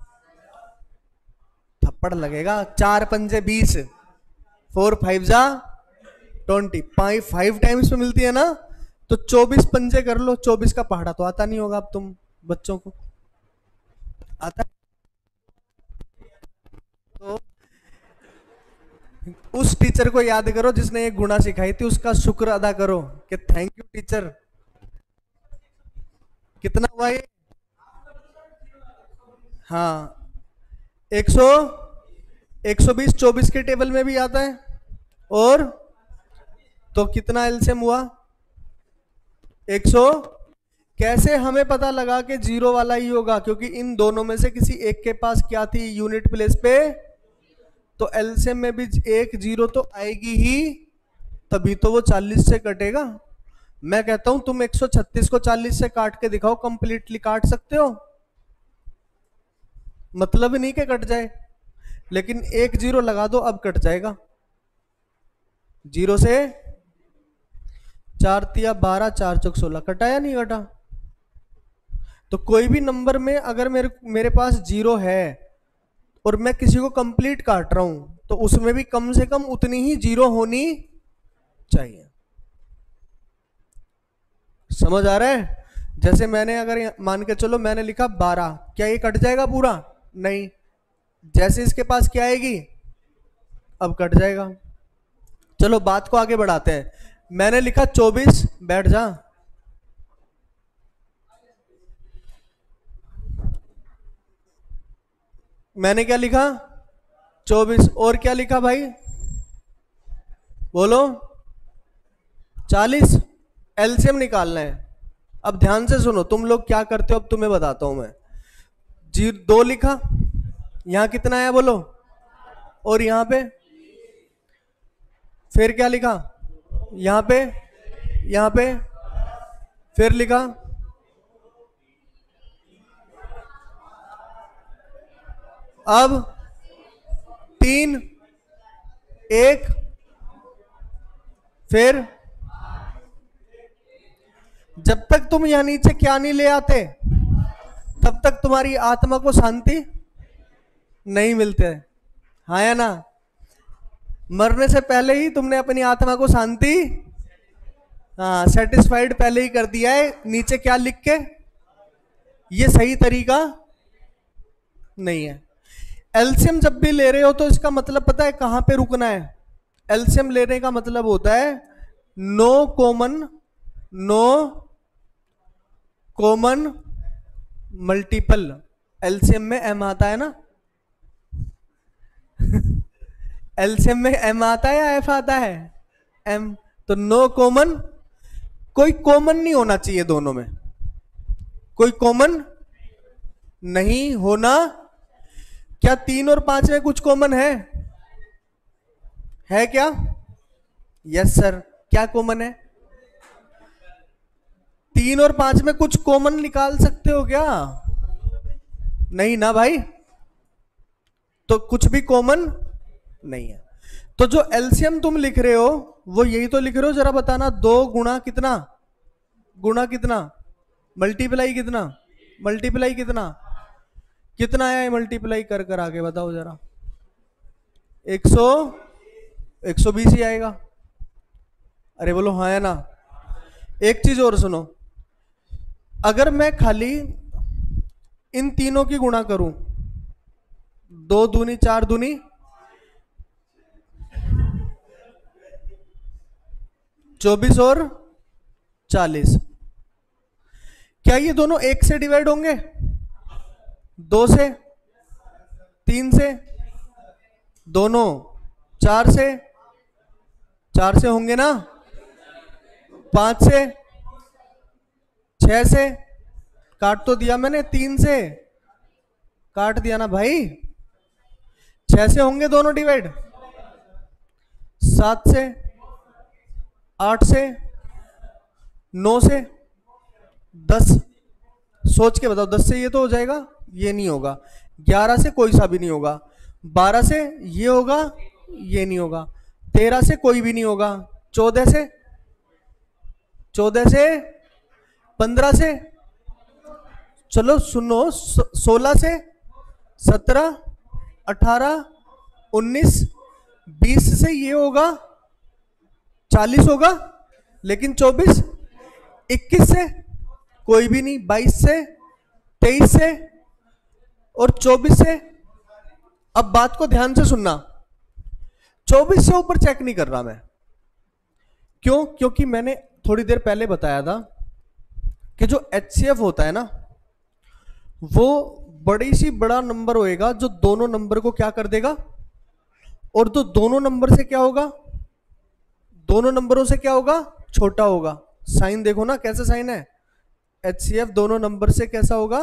थप्पड़ लगेगा। 4 पंजे 20, 4 5 जा 20, 5 टाइम्स पे मिलती है ना। तो 24 पंजे कर लो। 24 का पहाड़ा तो आता नहीं होगा अब तुम बच्चों को, आता है? तो उस टीचर को याद करो जिसने ये गुणा सिखाई थी, उसका शुक्र अदा करो कि थैंक यू टीचर। कितना हुआ ये? हाँ 100, 120 24 के टेबल में भी आता है। और तो कितना एलसीएम हुआ? 100। कैसे हमें पता लगा कि 0 वाला ही होगा? क्योंकि इन दोनों में से किसी एक के पास क्या थी यूनिट प्लेस पे, तो एलसीएम में भी 1 0 तो आएगी ही, तभी तो वो 40 से कटेगा। मैं कहता हूं तुम 136 को 40 से काट के दिखाओ, कंप्लीटली काट सकते हो? मतलब ही नहीं कि कट जाए, लेकिन 1 0 लगा दो, अब कट जाएगा। 0 से 4 तिया 12, 4 चौक 16, कटा या नहीं कटा? तो कोई भी नंबर में अगर मेरे पास 0 है और मैं किसी को कंप्लीट काट रहा हूं, तो उसमें भी कम से कम उतनी ही 0 होनी चाहिए। समझ आ रहा है? जैसे मैंने अगर मान के चलो मैंने लिखा 12, क्या ये कट जाएगा पूरा? नहीं। जैसे इसके पास क्या आएगी, अब कट जाएगा। चलो बात को आगे बढ़ाते हैं। मैंने लिखा 24, बैठ जा। मैंने क्या लिखा? 24। और क्या लिखा भाई, बोलो? 40। एलसीएम निकालना है। अब ध्यान से सुनो, तुम लोग क्या करते हो अब तुम्हें बताता हूं मैं। 2 लिखा, यहां कितना है बोलो? और यहां पे फिर क्या लिखा? यहां पे, यहां पे फिर लिखा। अब 3 1 फिर जब तक तुम यहां नीचे क्या नहीं ले आते तब तक तुम्हारी आत्मा को शांति नहीं मिलते। हाँ या ना? मरने से पहले ही तुमने अपनी आत्मा को शांति, हाँ, सेटिस्फाइड पहले ही कर दिया है नीचे क्या लिख के। ये सही तरीका नहीं है। एलसीएम जब भी ले रहे हो तो इसका मतलब पता है कहां पे रुकना है? एलसीएम लेने का मतलब होता है नो कॉमन मल्टीपल। एलसीएम में एम आता है ना? एलसीएम में एम आता है या एफ आता है? एम। तो नो कॉमन, कोई कॉमन नहीं होना चाहिए दोनों में, कोई कॉमन नहीं होना। क्या 3 और 5 में कुछ कॉमन है क्या? Yes sir. क्या कॉमन है? 3 और 5 में कुछ कॉमन निकाल सकते हो क्या? नहीं ना भाई, तो कुछ भी कॉमन नहीं है। तो जो एलसीएम तुम लिख रहे हो वो यही तो लिख रहे हो, जरा बताना। 2 गुणा कितना, मल्टीप्लाई कितना, कितना आया है मल्टीप्लाई कर कर आगे बताओ जरा। 120 ही आएगा। अरे बोलो हाँ या ना? एक चीज और सुनो, अगर मैं खाली इन तीनों की गुणा करूं, 2 दूनी 4 दूनी 24 और 40, क्या ये दोनों 1 से डिवाइड होंगे? 2 से, 3 से, दोनों 4 से, 4 से होंगे ना? 5 से, 6 से, काट तो दिया मैंने, 3 से काट दिया ना भाई, 6 से होंगे दोनों डिवाइड, 7 से, 8 से, 9 से, 10। सोच के बताओ, 10 से ये तो हो जाएगा, ये नहीं होगा। 11 से कोई सा भी नहीं होगा। 12 से ये होगा, ये नहीं होगा। 13 से कोई भी नहीं होगा। 14 से, 15 से, चलो सुनो, 16 से, 17, 18, 19, 20 से ये होगा, 40 होगा, लेकिन 24, 21 से कोई भी नहीं, 22 से, 23 से और 24 से। अब बात को ध्यान से सुनना, 24 से ऊपर चेक नहीं कर रहा मैं। क्यों? क्योंकि मैंने थोड़ी देर पहले बताया था कि जो HCF होता है ना, वो बड़ी सी बड़ा नंबर होएगा जो दोनों नंबर को क्या कर देगा, और तो दोनों नंबर से क्या होगा, दोनों नंबरों से क्या होगा, छोटा होगा। साइन देखो ना कैसे साइन है, HCF दोनों नंबर से कैसा होगा,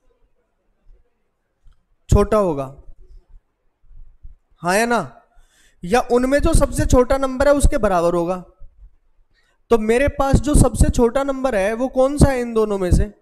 छोटा होगा। हाँ या ना? या उनमें जो सबसे छोटा नंबर है उसके बराबर होगा। तो मेरे पास जो सबसे छोटा नंबर है वो कौन सा है इन दोनों में से?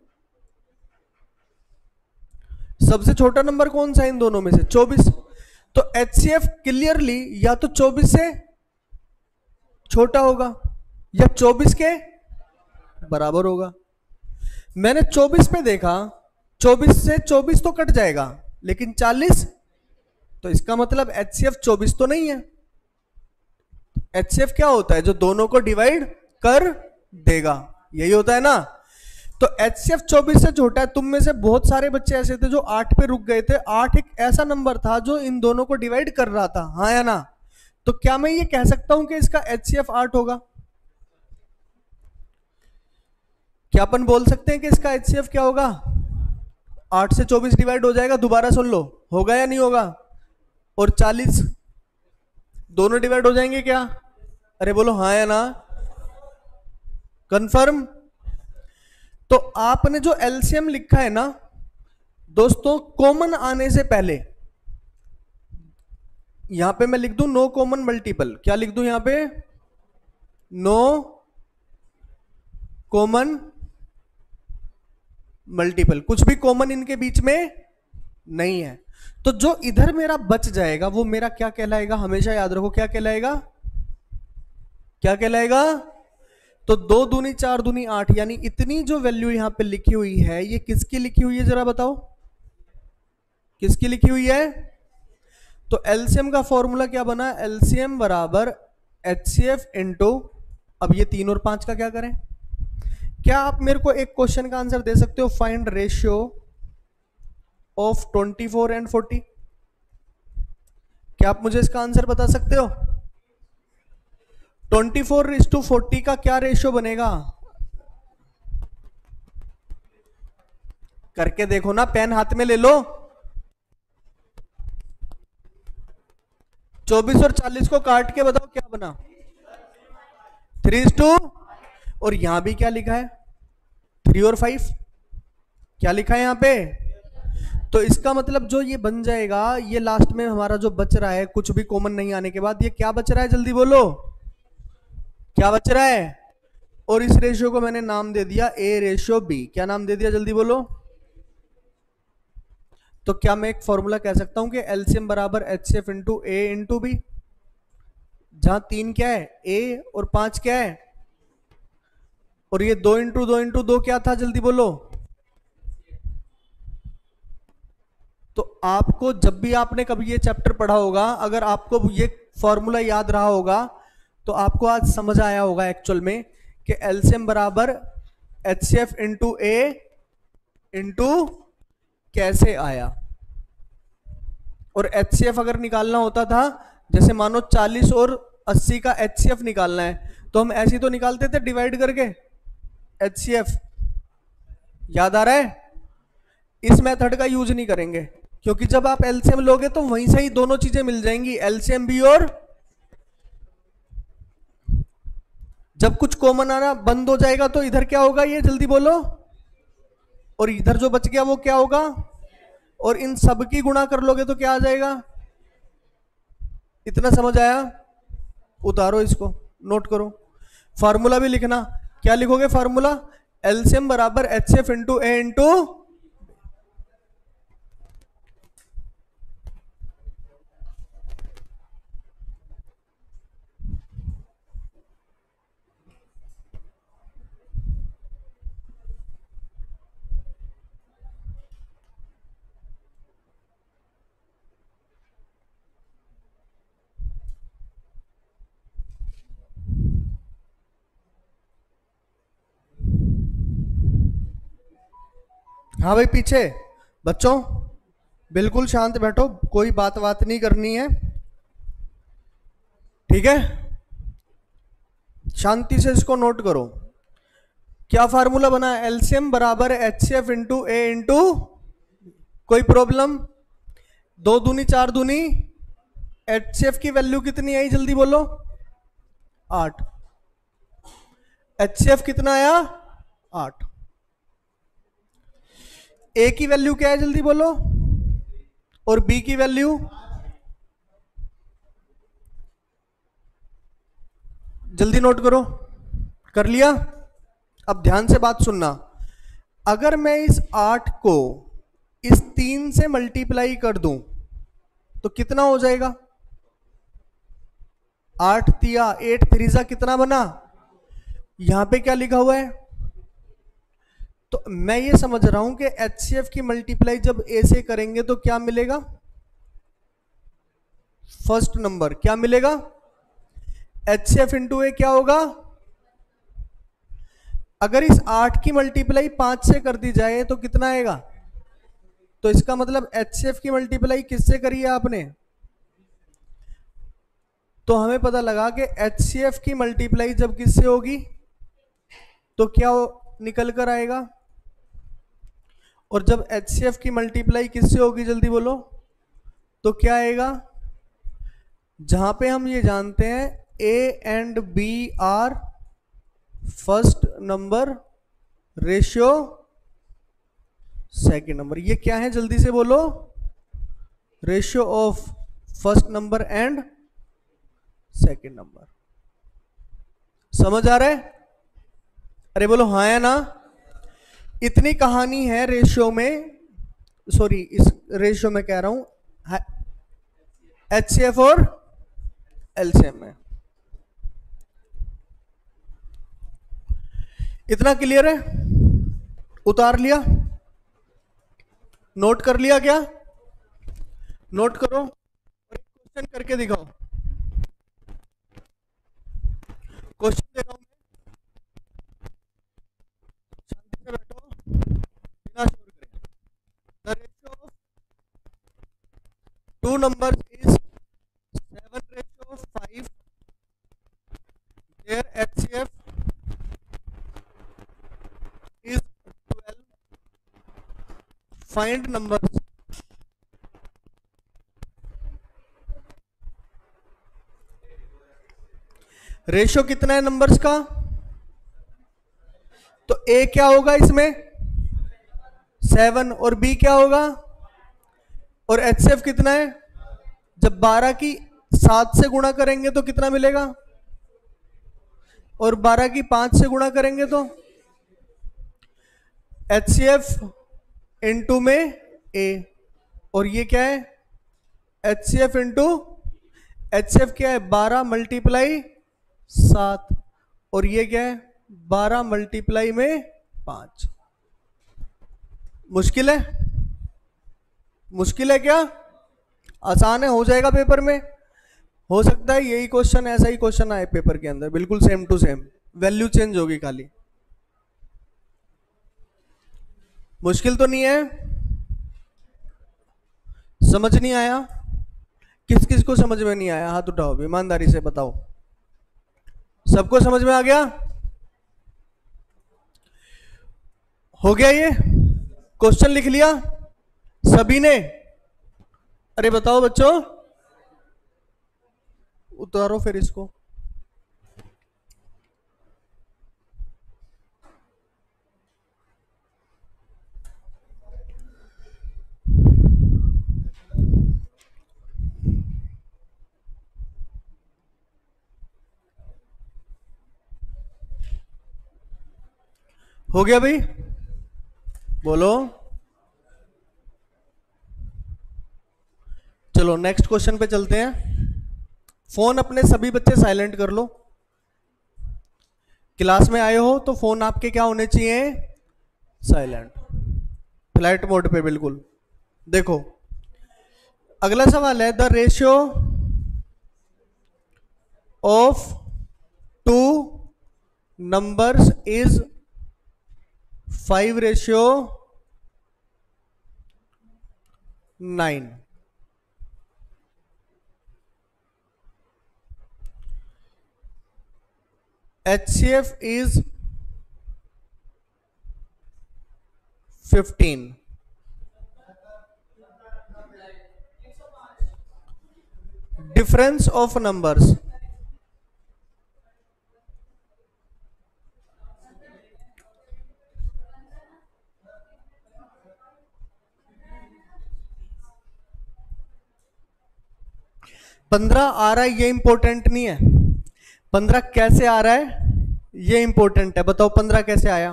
सबसे छोटा नंबर कौन सा है इन दोनों में से? 24। तो HCF क्लियरली या तो 24 से छोटा होगा या 24 के बराबर होगा। मैंने 24 पे देखा, 24 से 24 तो कट जाएगा, लेकिन 40, तो इसका मतलब HCF 24 तो नहीं है। HCF क्या होता है? जो दोनों को डिवाइड कर देगा, यही होता है ना। तो HCF 24 से छोटा है। तुम में से बहुत सारे बच्चे ऐसे थे जो 8 पे रुक गए थे। 8 एक ऐसा नंबर था जो इन दोनों को डिवाइड कर रहा था। हाँ या ना? तो क्या मैं ये कह सकता हूं कि इसका HCF 8 होगा? क्या अपन बोल सकते हैं कि इसका HCF क्या होगा? 8 से 24 डिवाइड हो जाएगा, दोबारा सुन लो, होगा या नहीं होगा? और 40 दोनों डिवाइड हो जाएंगे क्या? अरे बोलो हाँ या ना? कंफर्म? तो आपने जो एलसीएम लिखा है ना दोस्तों, कॉमन आने से पहले यहां पे मैं लिख दूं नो कॉमन मल्टीपल। क्या लिख दूं यहां पे? No common multiple. कुछ भी कॉमन इनके बीच में नहीं है। तो जो इधर मेरा बच जाएगा वो मेरा क्या कहलाएगा? हमेशा याद रखो, क्या कहलाएगा? क्या कहलाएगा? तो 2 दूनी 4 दूनी 8, यानी इतनी जो वैल्यू यहां पे लिखी हुई है ये किसकी लिखी हुई है, जरा बताओ किसकी लिखी हुई है। तो एलसीएम का फॉर्मूला क्या बना, एलसीएम बराबर एचसीएफ इंटू, अब ये 3 और 5 का क्या करें। क्या आप मेरे को एक क्वेश्चन का आंसर दे सकते हो, फाइंड रेशियो ऑफ 24 एंड 40, क्या आप मुझे इसका आंसर बता सकते हो। 24:40 का क्या रेशियो बनेगा, करके देखो ना, पेन हाथ में ले लो। 24 और 40 को काट के बताओ क्या बना, 3:2, और यहां भी क्या लिखा है 3 और 5, क्या लिखा है यहां पे। तो इसका मतलब जो ये बन जाएगा, ये लास्ट में हमारा जो बच रहा है कुछ भी कॉमन नहीं आने के बाद, ये क्या बच रहा है, जल्दी बोलो क्या बच रहा है। और इस रेशियो को मैंने नाम दे दिया A/B, क्या नाम दे दिया, जल्दी बोलो। तो क्या मैं एक फॉर्मूला कह सकता हूं कि एलसीएम बराबर HCF into A into B, जहां 3 क्या है A और 5 क्या है, और ये 2 इंटू 2 इंटू 2 क्या था, जल्दी बोलो। तो आपको जब भी आपने कभी ये चैप्टर पढ़ा होगा, अगर आपको ये फॉर्मूला याद रहा होगा तो आपको आज समझ आया होगा एक्चुअल में कि एलसीएम बराबर एचसीएफ इंटू A इंटू कैसे आया। और एचसीएफ अगर निकालना होता था, जैसे मानो 40 और 80 का एचसीएफ निकालना है, तो हम ऐसे तो निकालते थे डिवाइड करके एचसीएफ, याद आ रहा है। इस मेथड का यूज नहीं करेंगे, क्योंकि जब आप एलसीएम लोगे तो वहीं से ही दोनों चीजें मिल जाएंगी, एलसीएम भी, और जब कुछ कॉमन आना बंद हो जाएगा तो इधर क्या होगा, ये जल्दी बोलो, और इधर जो बच गया वो क्या होगा, और इन सब की गुणा कर लोगे तो क्या आ जाएगा। इतना समझ आया, उतारो इसको, नोट करो, फार्मूला भी लिखना, क्या लिखोगे फार्मूला, एलसीएम बराबर एचसीएफ इंटू A इंटू, हाँ भाई पीछे बच्चों बिल्कुल शांत बैठो, कोई बात नहीं करनी है, ठीक है, शांति से इसको नोट करो। क्या फार्मूला बना, एलसीएम बराबर एचसीएफ इंटू A इंटू, कोई प्रॉब्लम, 2 दूनी 4 दूनी, एचसीएफ की वैल्यू कितनी आई, जल्दी बोलो 8, एचसीएफ कितना आया 8, A की वैल्यू क्या है, जल्दी बोलो, और B की वैल्यू, जल्दी नोट करो, कर लिया। अब ध्यान से बात सुनना, अगर मैं इस 8 को इस 3 से मल्टीप्लाई कर दूं तो कितना हो जाएगा, 8 तिया 8 3 कितना बना, यहां पे क्या लिखा हुआ है। तो मैं ये समझ रहा हूं कि एचसीएफ की मल्टीप्लाई जब A से करेंगे तो क्या मिलेगा, फर्स्ट नंबर क्या मिलेगा, एचसीएफ इंटू A क्या होगा। अगर इस 8 की मल्टीप्लाई 5 से कर दी जाए तो कितना आएगा, तो इसका मतलब एचसीएफ की मल्टीप्लाई किससे करी है आपने, तो हमें पता लगा कि एचसीएफ की मल्टीप्लाई जब किससे होगी तो क्या निकल कर आएगा, और जब एचसीएफ की मल्टीप्लाई किससे होगी, जल्दी बोलो, तो क्या आएगा। जहां पे हम ये जानते हैं A and B are first number, ratio second number, ये क्या है जल्दी से बोलो, ratio of first number and second number. समझ आ रहा है, अरे बोलो हाँ या ना। इतनी कहानी है रेशियो में, सॉरी इस रेशियो में कह रहा हूं एचसीएफ और एलसीएम में। इतना क्लियर है? उतार लिया? नोट कर लिया क्या? नोट करो और एक क्वेश्चन करके दिखाओ। क्वेश्चन दे रहा हूं, शांति से बैठो, बिना शोर करे। The ratio of two numbers is 7:5. Their HCF is 12. Find numbers. रेशियो कितना है नंबर्स का? तो ए क्या होगा इसमें? 7 और बी क्या होगा? और एचसीएफ कितना है? जब 12 की 7 से गुणा करेंगे तो कितना मिलेगा? और 12 की 5 से गुणा करेंगे तो एचसीएफ इंटू में ए, और ये क्या है? एचसीएफ इंटू एचसीएफ क्या है? 12 मल्टीप्लाई 7, और ये क्या है? 12 मल्टीप्लाई में 5। मुश्किल है? मुश्किल है क्या? आसान है, हो जाएगा पेपर में। हो सकता है यही क्वेश्चन, ऐसा ही क्वेश्चन आए पेपर के अंदर, बिल्कुल same to same, value change होगी खाली। मुश्किल तो नहीं है? समझ नहीं आया? किस किस को समझ में नहीं आया? हाथ उठाओ, ईमानदारी से बताओ। सबको समझ में आ गया? हो गया? ये क्वेश्चन लिख लिया सभी ने? अरे बताओ बच्चों, उतारो फिर इसको। हो गया भाई? बोलो। चलो नेक्स्ट क्वेश्चन पे चलते हैं। फोन अपने सभी बच्चे साइलेंट कर लो। क्लास में आए हो तो फोन आपके क्या होने चाहिए? साइलेंट, फ्लाइट मोड पे बिल्कुल। देखो अगला सवाल है, the ratio of two numbers is 5:9. HCF is 15. Difference of numbers. पंद्रह आ रहा है ये इंपॉर्टेंट नहीं है, 15 कैसे आ रहा है ये इंपॉर्टेंट है। बताओ 15 कैसे आया?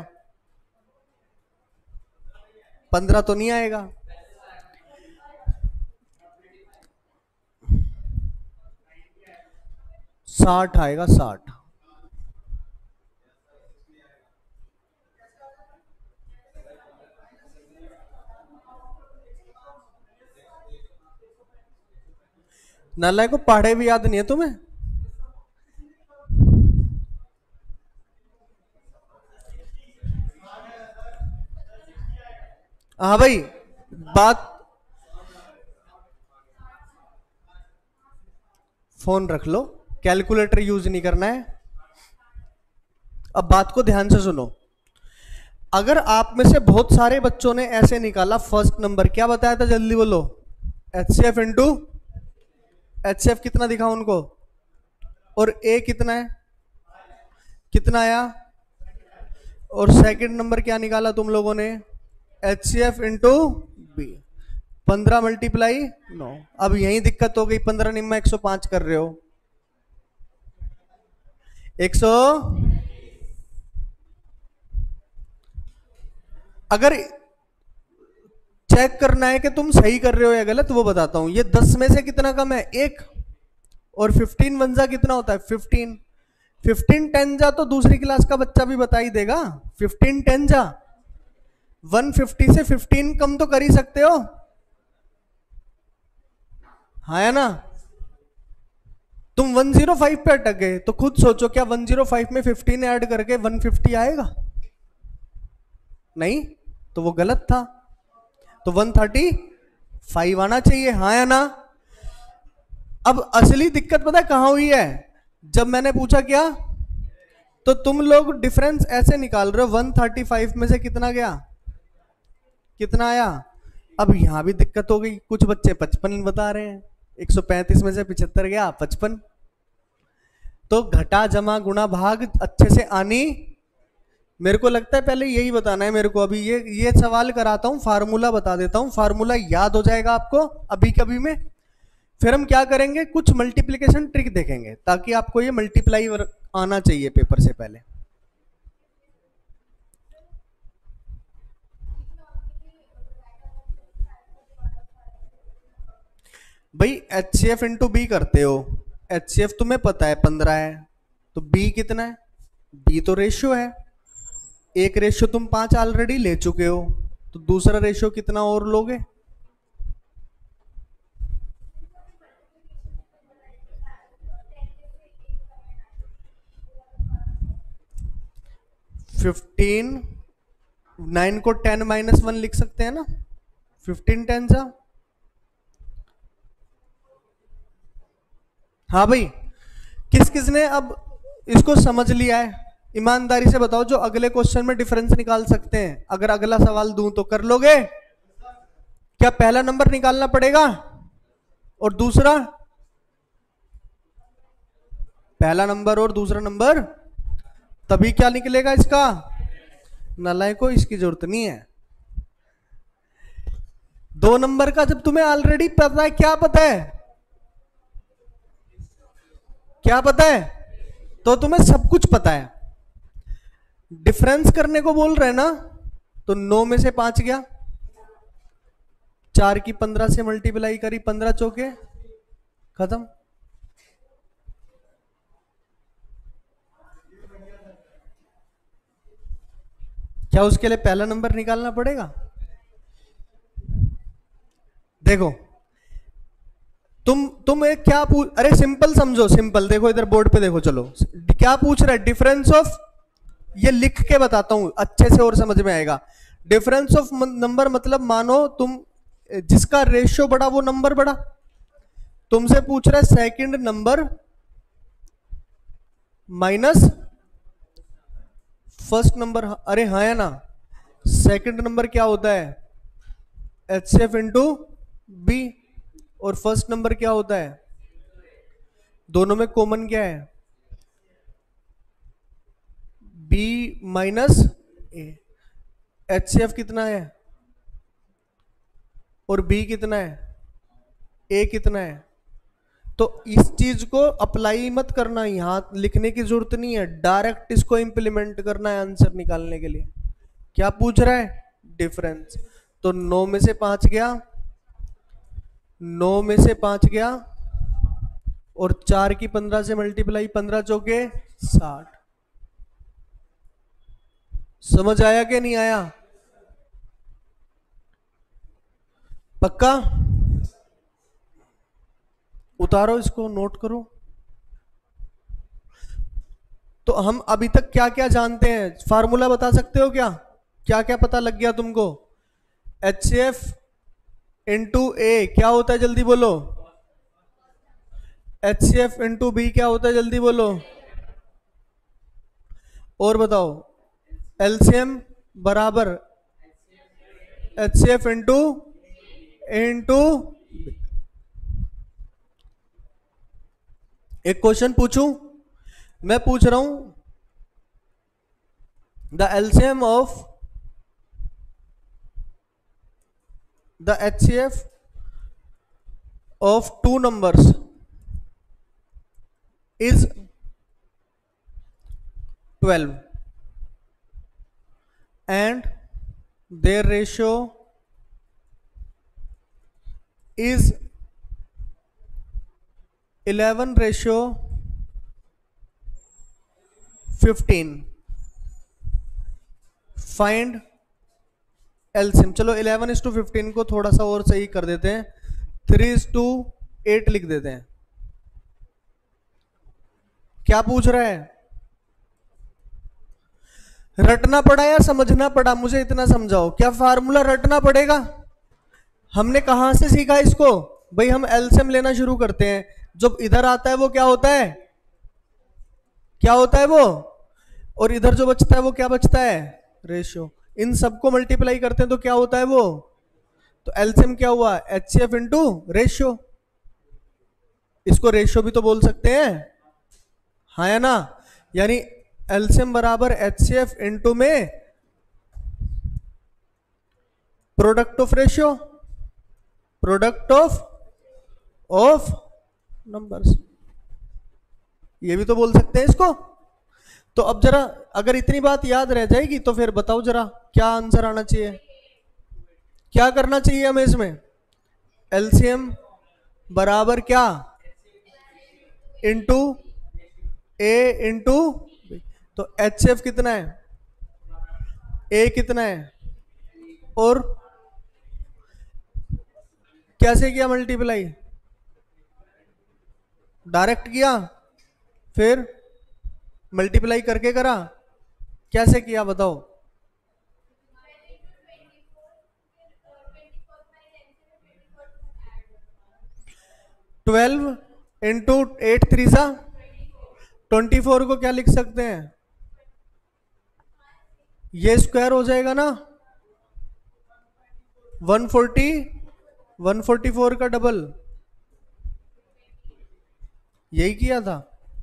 15 तो नहीं आएगा। साठ आएगा, 60। नालायक को पढ़े भी याद नहीं है तुम्हें? हाँ भाई, बात फोन रख लो, कैलकुलेटर यूज नहीं करना है। अब बात को ध्यान से सुनो। अगर आप में से बहुत सारे बच्चों ने ऐसे निकाला फर्स्ट नंबर, क्या बताया था जल्दी बोलो? एचसीएफ इंटू एचसीएफ कितना दिखा उनको? और ए कितना है? कितना आया? और सेकंड नंबर क्या निकाला तुम लोगों ने? HCF into B, 15 multiply 9। अब यही दिक्कत हो गई, 15 निम्मा 105 कर रहे हो। 100। अगर चेक करना है कि तुम सही कर रहे हो या गलत, वो बताता हूं। ये 10 में से कितना कम है? 1। और 15 वंजा कितना होता है? 15। 15 10 जा तो दूसरी क्लास का बच्चा भी बता ही देगा। 15 10 जा 150 से 15 कम तो कर ही सकते हो, हाँ है ना। तुम 105 पे अटक गए तो खुद सोचो क्या 105 में 15 ऐड करके 150 आएगा? नहीं, तो वो गलत था। तो 135 आना चाहिए, हाँ या ना। अब असली दिक्कत पता है कहां हुई है? जब मैंने पूछा क्या, तो तुम लोग डिफरेंस ऐसे निकाल रहे हो 135 में से कितना गया, कितना आया। अब यहां भी दिक्कत हो गई, कुछ बच्चे 55 बता रहे हैं, 135 में से 75 गया 55। तो घटा जमा गुणा भाग अच्छे से आनी, मेरे को लगता है पहले यही बताना है मेरे को। अभी ये सवाल कराता हूं, फार्मूला बता देता हूं, फार्मूला याद हो जाएगा आपको अभी कभी में। फिर हम क्या करेंगे, कुछ मल्टीप्लिकेशन ट्रिक देखेंगे ताकि आपको ये मल्टीप्लाई आना चाहिए पेपर से पहले। भाई H C F into B करते हो, एच सी एफ तुम्हें पता है 15 है, तो बी कितना है, बी तो रेशियो है, एक रेशियो तुम 5 ऑलरेडी ले चुके हो, तो दूसरा रेशियो कितना और लोगे? 15, 9 को 10 माइनस 1 लिख सकते हैं ना, 15 10 सा। हाँ भाई, किस किसने अब इसको समझ लिया है? ईमानदारी से बताओ, जो अगले क्वेश्चन में डिफरेंस निकाल सकते हैं, अगर अगला सवाल दूं तो कर लोगे? क्या पहला नंबर निकालना पड़ेगा और दूसरा, पहला नंबर और दूसरा नंबर, तभी क्या निकलेगा इसका? नालायक को इसकी जरूरत नहीं है। 2 नंबर का जब तुम्हें ऑलरेडी पता है, क्या पता है, क्या पता है, तो तुम्हें सब कुछ पता है। डिफरेंस करने को बोल रहे हैं ना, तो 9 में से 5 गया, 4 की 15 से मल्टीप्लाई करी, 15 चौके खत्म। क्या उसके लिए पहला नंबर निकालना पड़ेगा? देखो तुम एक क्या पूछ, अरे सिंपल समझो, सिंपल देखो इधर बोर्ड पे देखो, चलो क्या पूछ रहा है, डिफरेंस ऑफ, ये लिख के बताता हूं अच्छे से और समझ में आएगा। डिफरेंस ऑफ नंबर मतलब मानो तुम, जिसका रेशियो बड़ा वो नंबर बड़ा, तुमसे पूछ रहा है second number minus first number, अरे हाँ है ना। सेकंड नंबर क्या होता है, H C F into B, और फर्स्ट नंबर क्या होता है, दोनों में कॉमन क्या है, B minus A. H C F कितना है और बी कितना है, ए कितना है। तो इस चीज को अप्लाई मत करना, यहां लिखने की जरूरत नहीं है, डायरेक्ट इसको इंप्लीमेंट करना है आंसर निकालने के लिए। क्या पूछ रहा है, डिफरेंस। तो 9 में से 5 गया, 9 में से 5 गया, और 4 की 15 से मल्टीप्लाई, 15 चौके 60। समझ आया कि नहीं आया? पक्का? उतारो इसको, नोट करो। तो हम अभी तक क्या क्या जानते हैं, फार्मूला बता सकते हो क्या, क्या क्या पता लग गया तुमको? H C F into A क्या होता है, जल्दी बोलो। H C F into B क्या होता है, जल्दी बोलो। और बताओ, एलसीएम बराबर H C F into into. एक क्वेश्चन पूछूं, मैं पूछ रहा हूं, the LCM of the H C F of 2 numbers is 12 and their ratio is 11 ratio 15, find LCM. चलो 11:15 को थोड़ा सा और सही कर देते हैं, 3:8 लिख देते हैं। क्या पूछ रहा है? रटना पड़ा या समझना पड़ा? मुझे इतना समझाओ, क्या फार्मूला रटना पड़ेगा? हमने कहां से सीखा इसको? भाई हम एलसीएम लेना शुरू करते हैं, जब इधर आता है वो क्या होता है, क्या होता है वो, और इधर जो बचता है वो क्या बचता है, रेशियो। इन सबको मल्टीप्लाई करते हैं तो क्या होता है वो, तो एलसीएम क्या हुआ, एचसीएफ इंटू रेशियो। इसको रेशियो भी तो बोल सकते हैं, हाँ या ना? यानी एलसीएम बराबर एचसीएफ इंटू में product of ratio, product of numbers, ये भी तो बोल सकते हैं इसको। तो अब जरा अगर इतनी बात याद रह जाएगी तो फिर बताओ जरा क्या आंसर आना चाहिए, क्या करना चाहिए हमें इसमें? एलसीएम बराबर क्या, इंटू ए इंटू, तो एचसीएफ कितना है, ए कितना है, और कैसे किया मल्टीप्लाई, डायरेक्ट किया, फिर मल्टीप्लाई करके करा, कैसे किया बताओ? ट्वेल्व इंटू 8 3 सा 24 को क्या लिख सकते हैं, ये स्क्वायर हो जाएगा ना, 140 144 का डबल, यही किया था।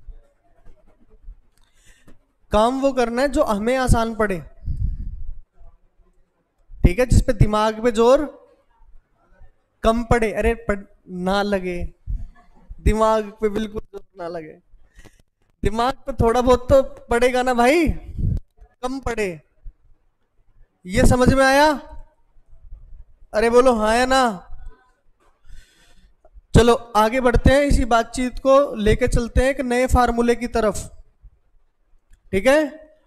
काम वो करना है जो हमें आसान पड़े, ठीक है, जिसपे दिमाग पे जोर कम पड़े, अरे ना लगे दिमाग पे, बिल्कुल जोर ना लगे, दिमाग पे थोड़ा बहुत तो पड़ेगा ना भाई, कम पड़े। ये समझ में आया? अरे बोलो हाँ या ना? चलो आगे बढ़ते हैं, इसी बातचीत को लेके चलते हैं एक नए फार्मूले की तरफ, ठीक है।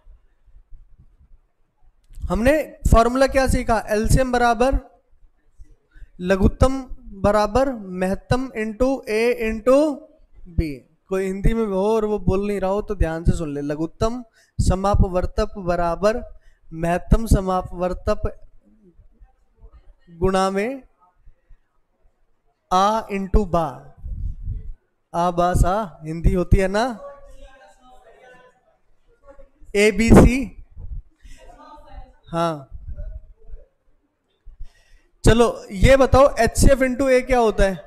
हमने फॉर्मूला क्या सीखा, एलसीएम बराबर लघुत्तम बराबर महत्तम इंटू ए इंटू बी। कोई हिंदी में हो और वो बोल नहीं रहा हो तो ध्यान से सुन ले, लघुत्तम समापवर्तक बराबर महत्तम समापवर्तक गुणा में आ इंटू बा, आ बा सा हिंदी होती है ना, ए बी सी, हाँ। चलो ये बताओ एचसीएफ इंटू ए क्या होता है,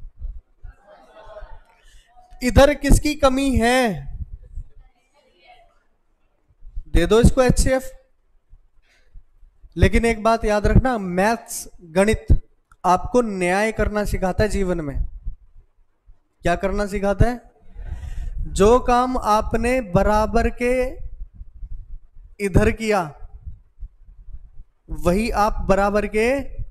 इधर किसकी कमी है, दे दो इसको एचसीएफ। लेकिन एक बात याद रखना, मैथ्स गणित आपको न्याय करना सिखाता है जीवन में। क्या करना सिखाता है? जो काम आपने बराबर के इधर किया वही आप बराबर के,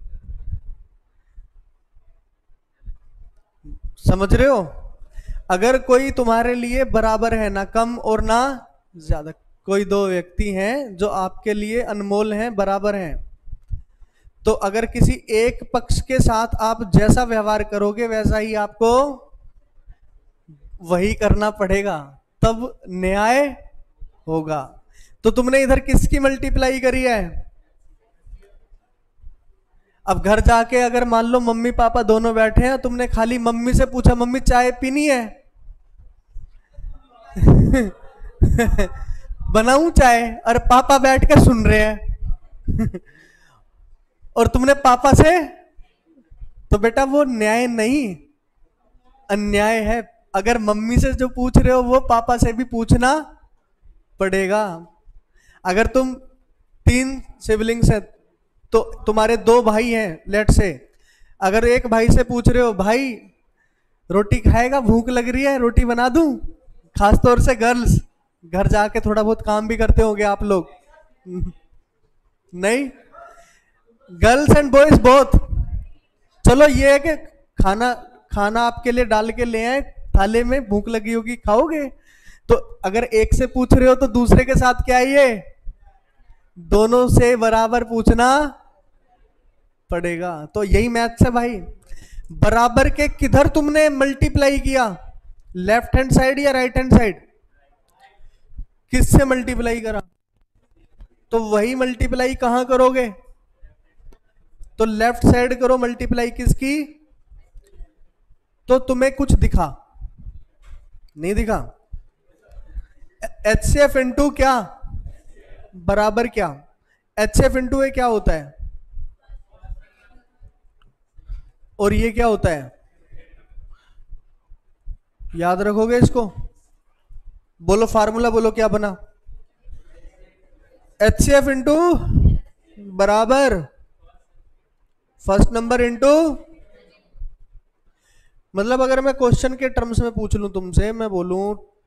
समझ रहे हो? अगर कोई तुम्हारे लिए बराबर है, ना कम और ना ज्यादा, कोई दो व्यक्ति हैं जो आपके लिए अनमोल हैं, बराबर हैं, तो अगर किसी एक पक्ष के साथ आप जैसा व्यवहार करोगे वैसा ही आपको वही करना पड़ेगा, तब न्याय होगा। तो तुमने इधर किसकी मल्टीप्लाई करी है? अब घर जाके अगर मान लो मम्मी पापा दोनों बैठे हैं, तुमने खाली मम्मी से पूछा मम्मी चाय पीनी है बनाऊं चाय, और पापा बैठ के सुन रहे हैं और तुमने पापा से, तो बेटा वो न्याय नहीं, अन्याय है। अगर मम्मी से जो पूछ रहे हो वो पापा से भी पूछना पड़ेगा। अगर तुम 3 सिबलिंग्स हैं तो तुम्हारे 2 भाई हैं लेट से, अगर एक भाई से पूछ रहे हो भाई रोटी खाएगा, भूख लग रही है रोटी बना दूं, खासतौर से गर्ल्स, घर जाके थोड़ा बहुत काम भी करते होंगे आप लोग नहीं, गर्ल्स एंड बॉयज बोथ। चलो ये है कि खाना आपके लिए डाल के ले आए थाले में, भूख लगी होगी खाओगे, तो अगर एक से पूछ रहे हो तो दूसरे के साथ क्या है, ये दोनों से बराबर पूछना पड़ेगा। तो यही मैथ्स है भाई। बराबर के किधर तुमने मल्टीप्लाई किया, लेफ्ट हैंड साइड या राइट हैंड साइड, किससे मल्टीप्लाई करा, तो वही मल्टीप्लाई कहां करोगे, तो लेफ्ट साइड करो मल्टीप्लाई किसकी। तो तुम्हें कुछ दिखा, नहीं दिखा, एच सी एफ इंटू क्या, बराबर क्या, H C F into A क्या होता है, और ये क्या होता है, याद रखोगे इसको, बोलो फार्मूला बोलो क्या बना, एच सी एफ इंटू बराबर फर्स्ट नंबर इंटू, मतलब अगर मैं क्वेश्चन के टर्म्स में पूछ लूं तुमसे, मैं बोलूं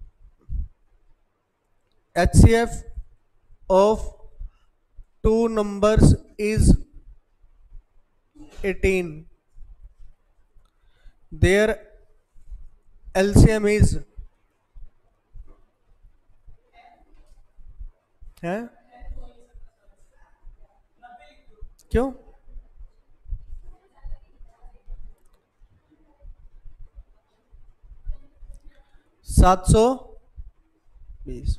H C F of two numbers is 18, there LCM is है, क्यों, 720।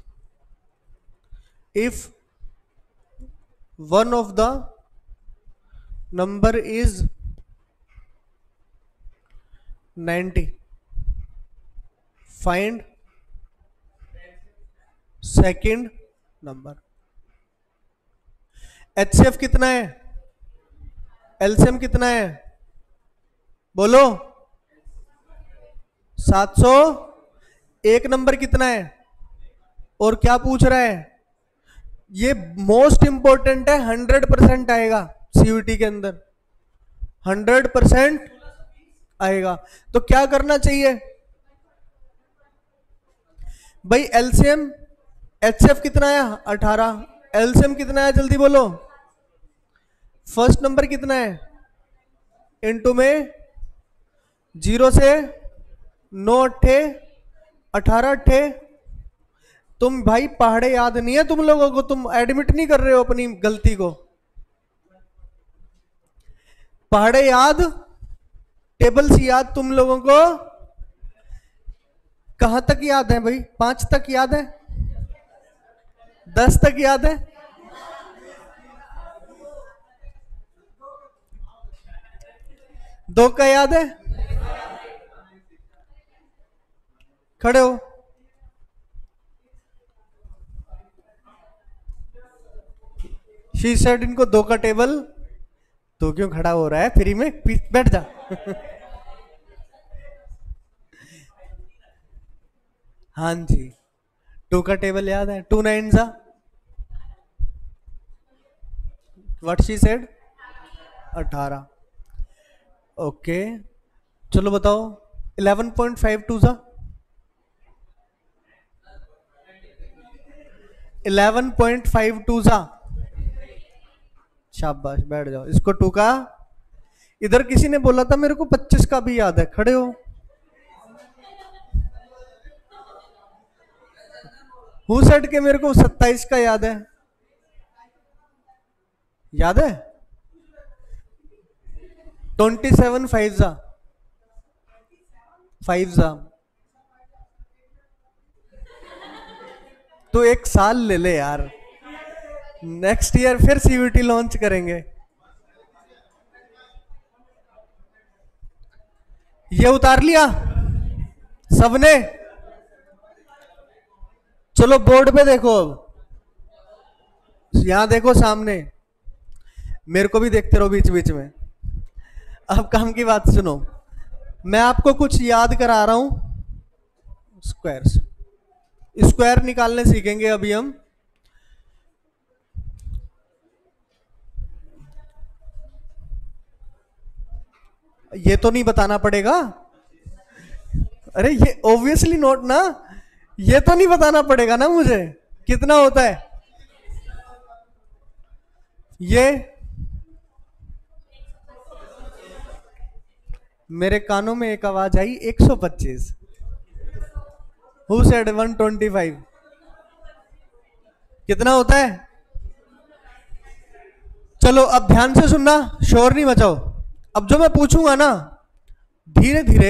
if one of the number is 90, find second number। HCF कितना है, एलसीएम कितना है, बोलो 700, एक नंबर कितना है, और क्या पूछ रहा है, ये मोस्ट इंपॉर्टेंट है, 100% आएगा सीयूटी के अंदर, 100% आएगा। तो क्या करना चाहिए भाई, एलसीएम, एचसीएफ कितना है 18, एलसीएम कितना है जल्दी बोलो, फर्स्ट नंबर कितना है, इनटू में 0 से 9 अट्ठे 18 अट्ठे। तुम भाई पहाड़े याद नहीं है तुम लोगों को, तुम एडमिट नहीं कर रहे हो अपनी गलती को, पहाड़े याद, टेबल्स याद तुम लोगों को कहां तक याद है भाई, 5 तक याद है, 10 तक याद है, दो का याद है, खड़े हो, शी सेड इनको 2 का टेबल, तो क्यों खड़ा हो रहा है फ्री में, बैठ जा हाँ जी, 2 का टेबल याद है, 2 9 जा, व्हाट शी सेड 18। ओके चलो बताओ 11.52 जा, 11.52 जा, शाबाश बैठ जाओ, इसको 2 का, इधर किसी ने बोला था मेरे को 25 का भी याद है, खड़े हो, हु सेड के मेरे को 27 का याद है, याद है 27 5 जा, 5 जा, तो एक साल ले ले यार, नेक्स्ट ईयर फिर सीयूटी लॉन्च करेंगे। ये उतार लिया सबने, चलो बोर्ड पे देखो, अब यहां देखो सामने, मेरे को भी देखते रहो बीच बीच में। अब काम की बात सुनो, मैं आपको कुछ याद करा रहा हूं, स्क्वायर्स, स्क्वायर निकालने सीखेंगे अभी हम। ये तो नहीं बताना पड़ेगा, अरे ये ऑब्वियसली नोट ना, ये तो नहीं बताना पड़ेगा ना मुझे कितना होता है, ये मेरे कानों में एक आवाज आई 125, हु सेड 125? कितना होता है? चलो अब ध्यान से सुनना, शोर नहीं मचाओ। अब जो मैं पूछूंगा ना, धीरे धीरे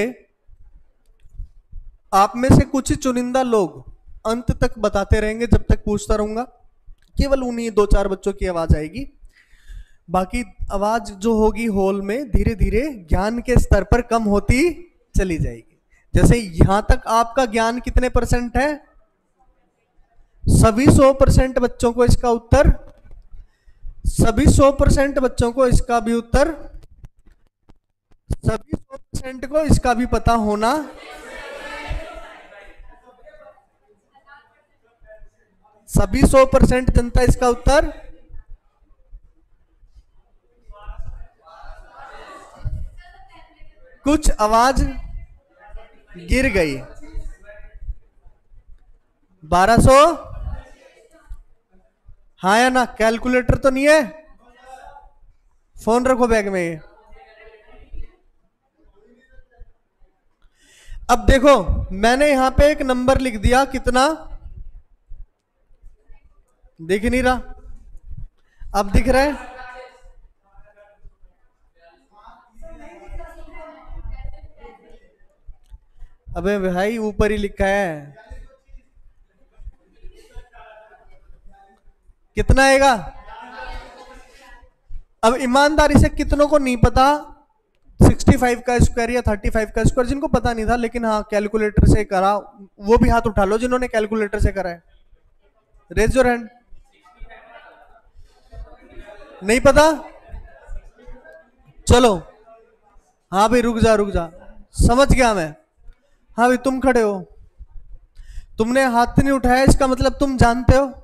आप में से कुछ ही चुनिंदा लोग अंत तक बताते रहेंगे, जब तक पूछता रहूंगा। केवल उन्हीं दो चार बच्चों की आवाज आएगी, बाकी आवाज जो होगी हॉल में धीरे धीरे ज्ञान के स्तर पर कम होती चली जाएगी। जैसे यहां तक आपका ज्ञान कितने परसेंट है? सभी 100% बच्चों को इसका उत्तर, सभी 100% बच्चों को इसका भी उत्तर, सभी 100% को इसका भी पता होना, सभी 100% जनता इसका उत्तर। कुछ आवाज गिर गई। 1200? हाँ या ना? कैलकुलेटर तो नहीं है? फोन रखो बैग में। अब देखो, मैंने यहां पे एक नंबर लिख दिया, कितना? दिख नहीं रहा? अब दिख रहा है? अबे भाई ऊपर ही लिखा है, कितना आएगा? अब ईमानदारी से कितनों को नहीं पता 65 का स्क्वायर या 35 का स्क्वायर? जिनको पता नहीं था लेकिन हाँ कैलकुलेटर से करा, वो भी हाथ उठा लो जिन्होंने कैलकुलेटर से करा है। Raise your hand. नहीं पता? चलो, हाँ भाई रुक जा रुक जा, समझ गया मैं। हाँ भाई तुम खड़े हो, तुमने हाथ नहीं उठाया, इसका मतलब तुम जानते हो,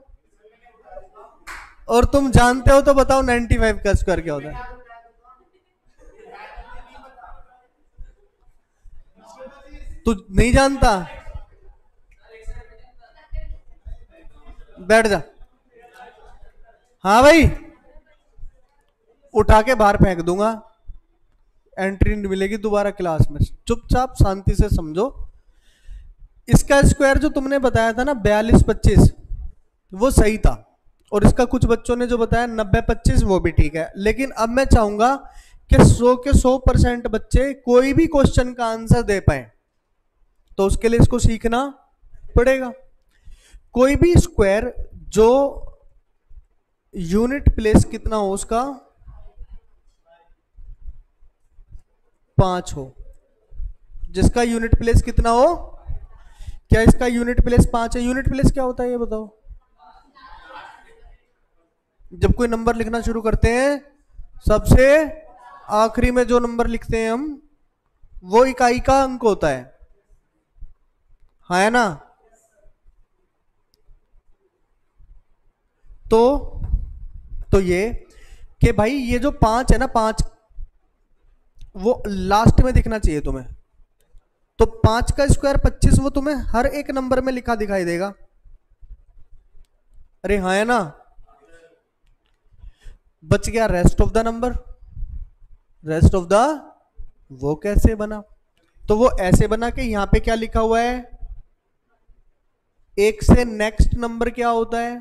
और तुम जानते हो तो बताओ 95 का स्क्वायर क्या होता है? तू नहीं जानता? बैठ जा। हाँ भाई, उठा के बाहर फेंक दूंगा, एंट्री नहीं मिलेगी दोबारा क्लास में। चुपचाप शांति से समझो। इसका स्क्वायर जो तुमने बताया था ना 42-25, वो सही था, और इसका कुछ बच्चों ने जो बताया 90-25, वो भी ठीक है। लेकिन अब मैं चाहूंगा कि 100 के 100% बच्चे कोई भी क्वेश्चन का आंसर दे पाए, तो उसके लिए इसको सीखना पड़ेगा। कोई भी स्क्वायर जो यूनिट प्लेस कितना हो उसका 5 हो, जिसका यूनिट प्लेस कितना हो, क्या इसका यूनिट प्लेस 5 है? यूनिट प्लेस क्या होता है ये बताओ? जब कोई नंबर लिखना शुरू करते हैं, सबसे आखिरी में जो नंबर लिखते हैं हम, वो इकाई का अंक होता है, हाँ है ना? तो ये कि भाई ये जो 5 है ना, 5 वो लास्ट में दिखना चाहिए तुम्हें। तो 5 का स्क्वायर 25, वो तुम्हें हर एक नंबर में लिखा दिखाई देगा। अरे हाँ है ना? बच गया rest of the number. Rest of the, वो कैसे बना? तो वो ऐसे बना कि यहां पे क्या लिखा हुआ है, एक से नेक्स्ट नंबर क्या होता है,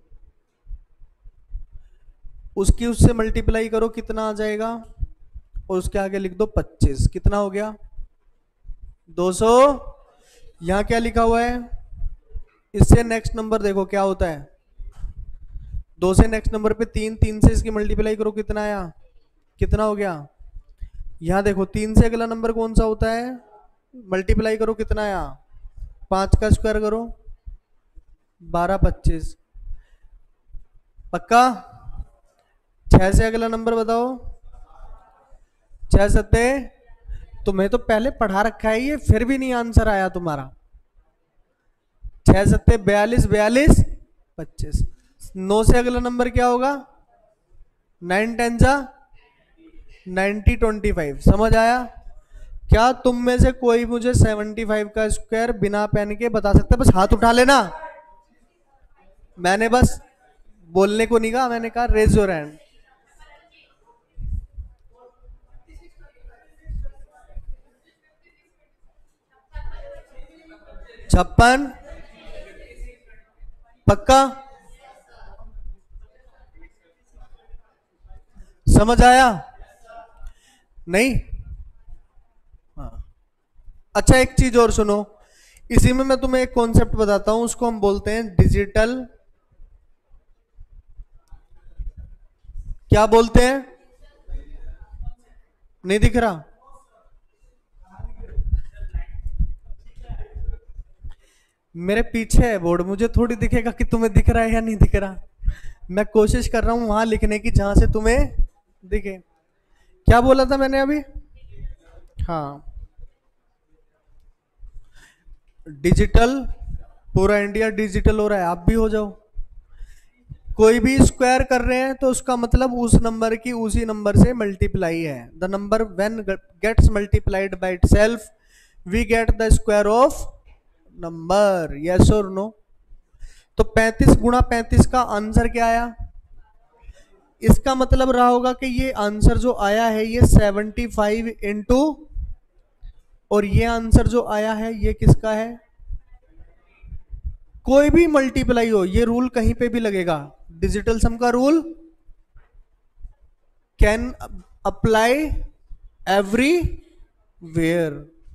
उसकी उससे मल्टीप्लाई करो, कितना आ जाएगा, और उसके आगे लिख दो 25, कितना हो गया? 200। यहां क्या लिखा हुआ है, इससे नेक्स्ट नंबर देखो क्या होता है, 2 से नेक्स्ट नंबर पे 3, 3 से इसकी मल्टीप्लाई करो, कितना आया, कितना हो गया? यहां देखो 3 से अगला नंबर कौन सा होता है, मल्टीप्लाई करो, कितना आया? 5 का स्क्वायर करो, 12-25। पक्का? 6 से अगला नंबर बताओ, 6 सत्ते, तुम्हें तो पहले पढ़ा रखा है ये, फिर भी नहीं आंसर आया तुम्हारा। 6 सत्ते 42, 42 25। 9 से अगला नंबर क्या होगा, 9 10 जा 90 25। समझ आया? क्या तुम में से कोई मुझे 75 का स्क्वायर बिना पेन के बता सकता है? बस हाथ उठा लेना। मैंने बस बोलने को नहीं कहा, मैंने कहा रेज योर हैंड। 56 पक्का? समझ आया? नहीं? हाँ। अच्छा एक चीज और सुनो, इसी में मैं तुम्हें एक कॉन्सेप्ट बताता हूं, उसको हम बोलते हैं डिजिटल, क्या बोलते हैं? नहीं दिख रहा? मेरे पीछे है बोर्ड, मुझे थोड़ी दिखेगा कि तुम्हें दिख रहा है या नहीं दिख रहा। मैं कोशिश कर रहा हूं वहां लिखने की जहां से तुम्हें दिखे। क्या बोला था मैंने अभी? हाँ, डिजिटल, पूरा इंडिया डिजिटल हो रहा है, आप भी हो जाओ। कोई भी स्क्वायर कर रहे हैं तो उसका मतलब उस नंबर की उसी नंबर से मल्टीप्लाई है। The number when gets multiplied by itself we get the square of number. Yes और नो? तो 35 गुणा 35 का आंसर क्या आया? इसका मतलब रहा होगा कि ये आंसर जो आया है ये 75 इंटू, और ये आंसर जो आया है ये किसका है? कोई भी मल्टीप्लाई हो, ये रूल कहीं पे भी लगेगा, डिजिटल सम का रूल कैन अप्लाई एवरीवेयर।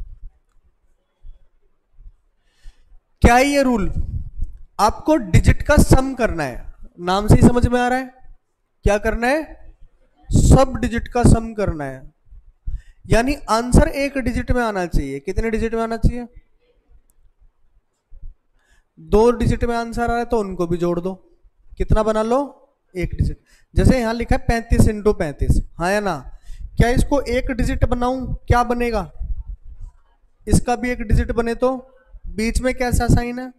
क्या है ये रूल? आपको डिजिट का सम करना है, नाम से ही समझ में आ रहा है। क्या करना है? सब डिजिट का सम करना है, यानी आंसर एक डिजिट में आना चाहिए। कितने डिजिट में आना चाहिए? 2 डिजिट में आंसर आ रहा है तो उनको भी जोड़ दो, कितना बना लो? एक डिजिट। जैसे यहां लिखा है 35 इंटू 35, हाँ या ना? क्या इसको एक डिजिट बनाऊं? क्या बनेगा? इसका भी एक डिजिट बने तो बीच में कैसा साइन है?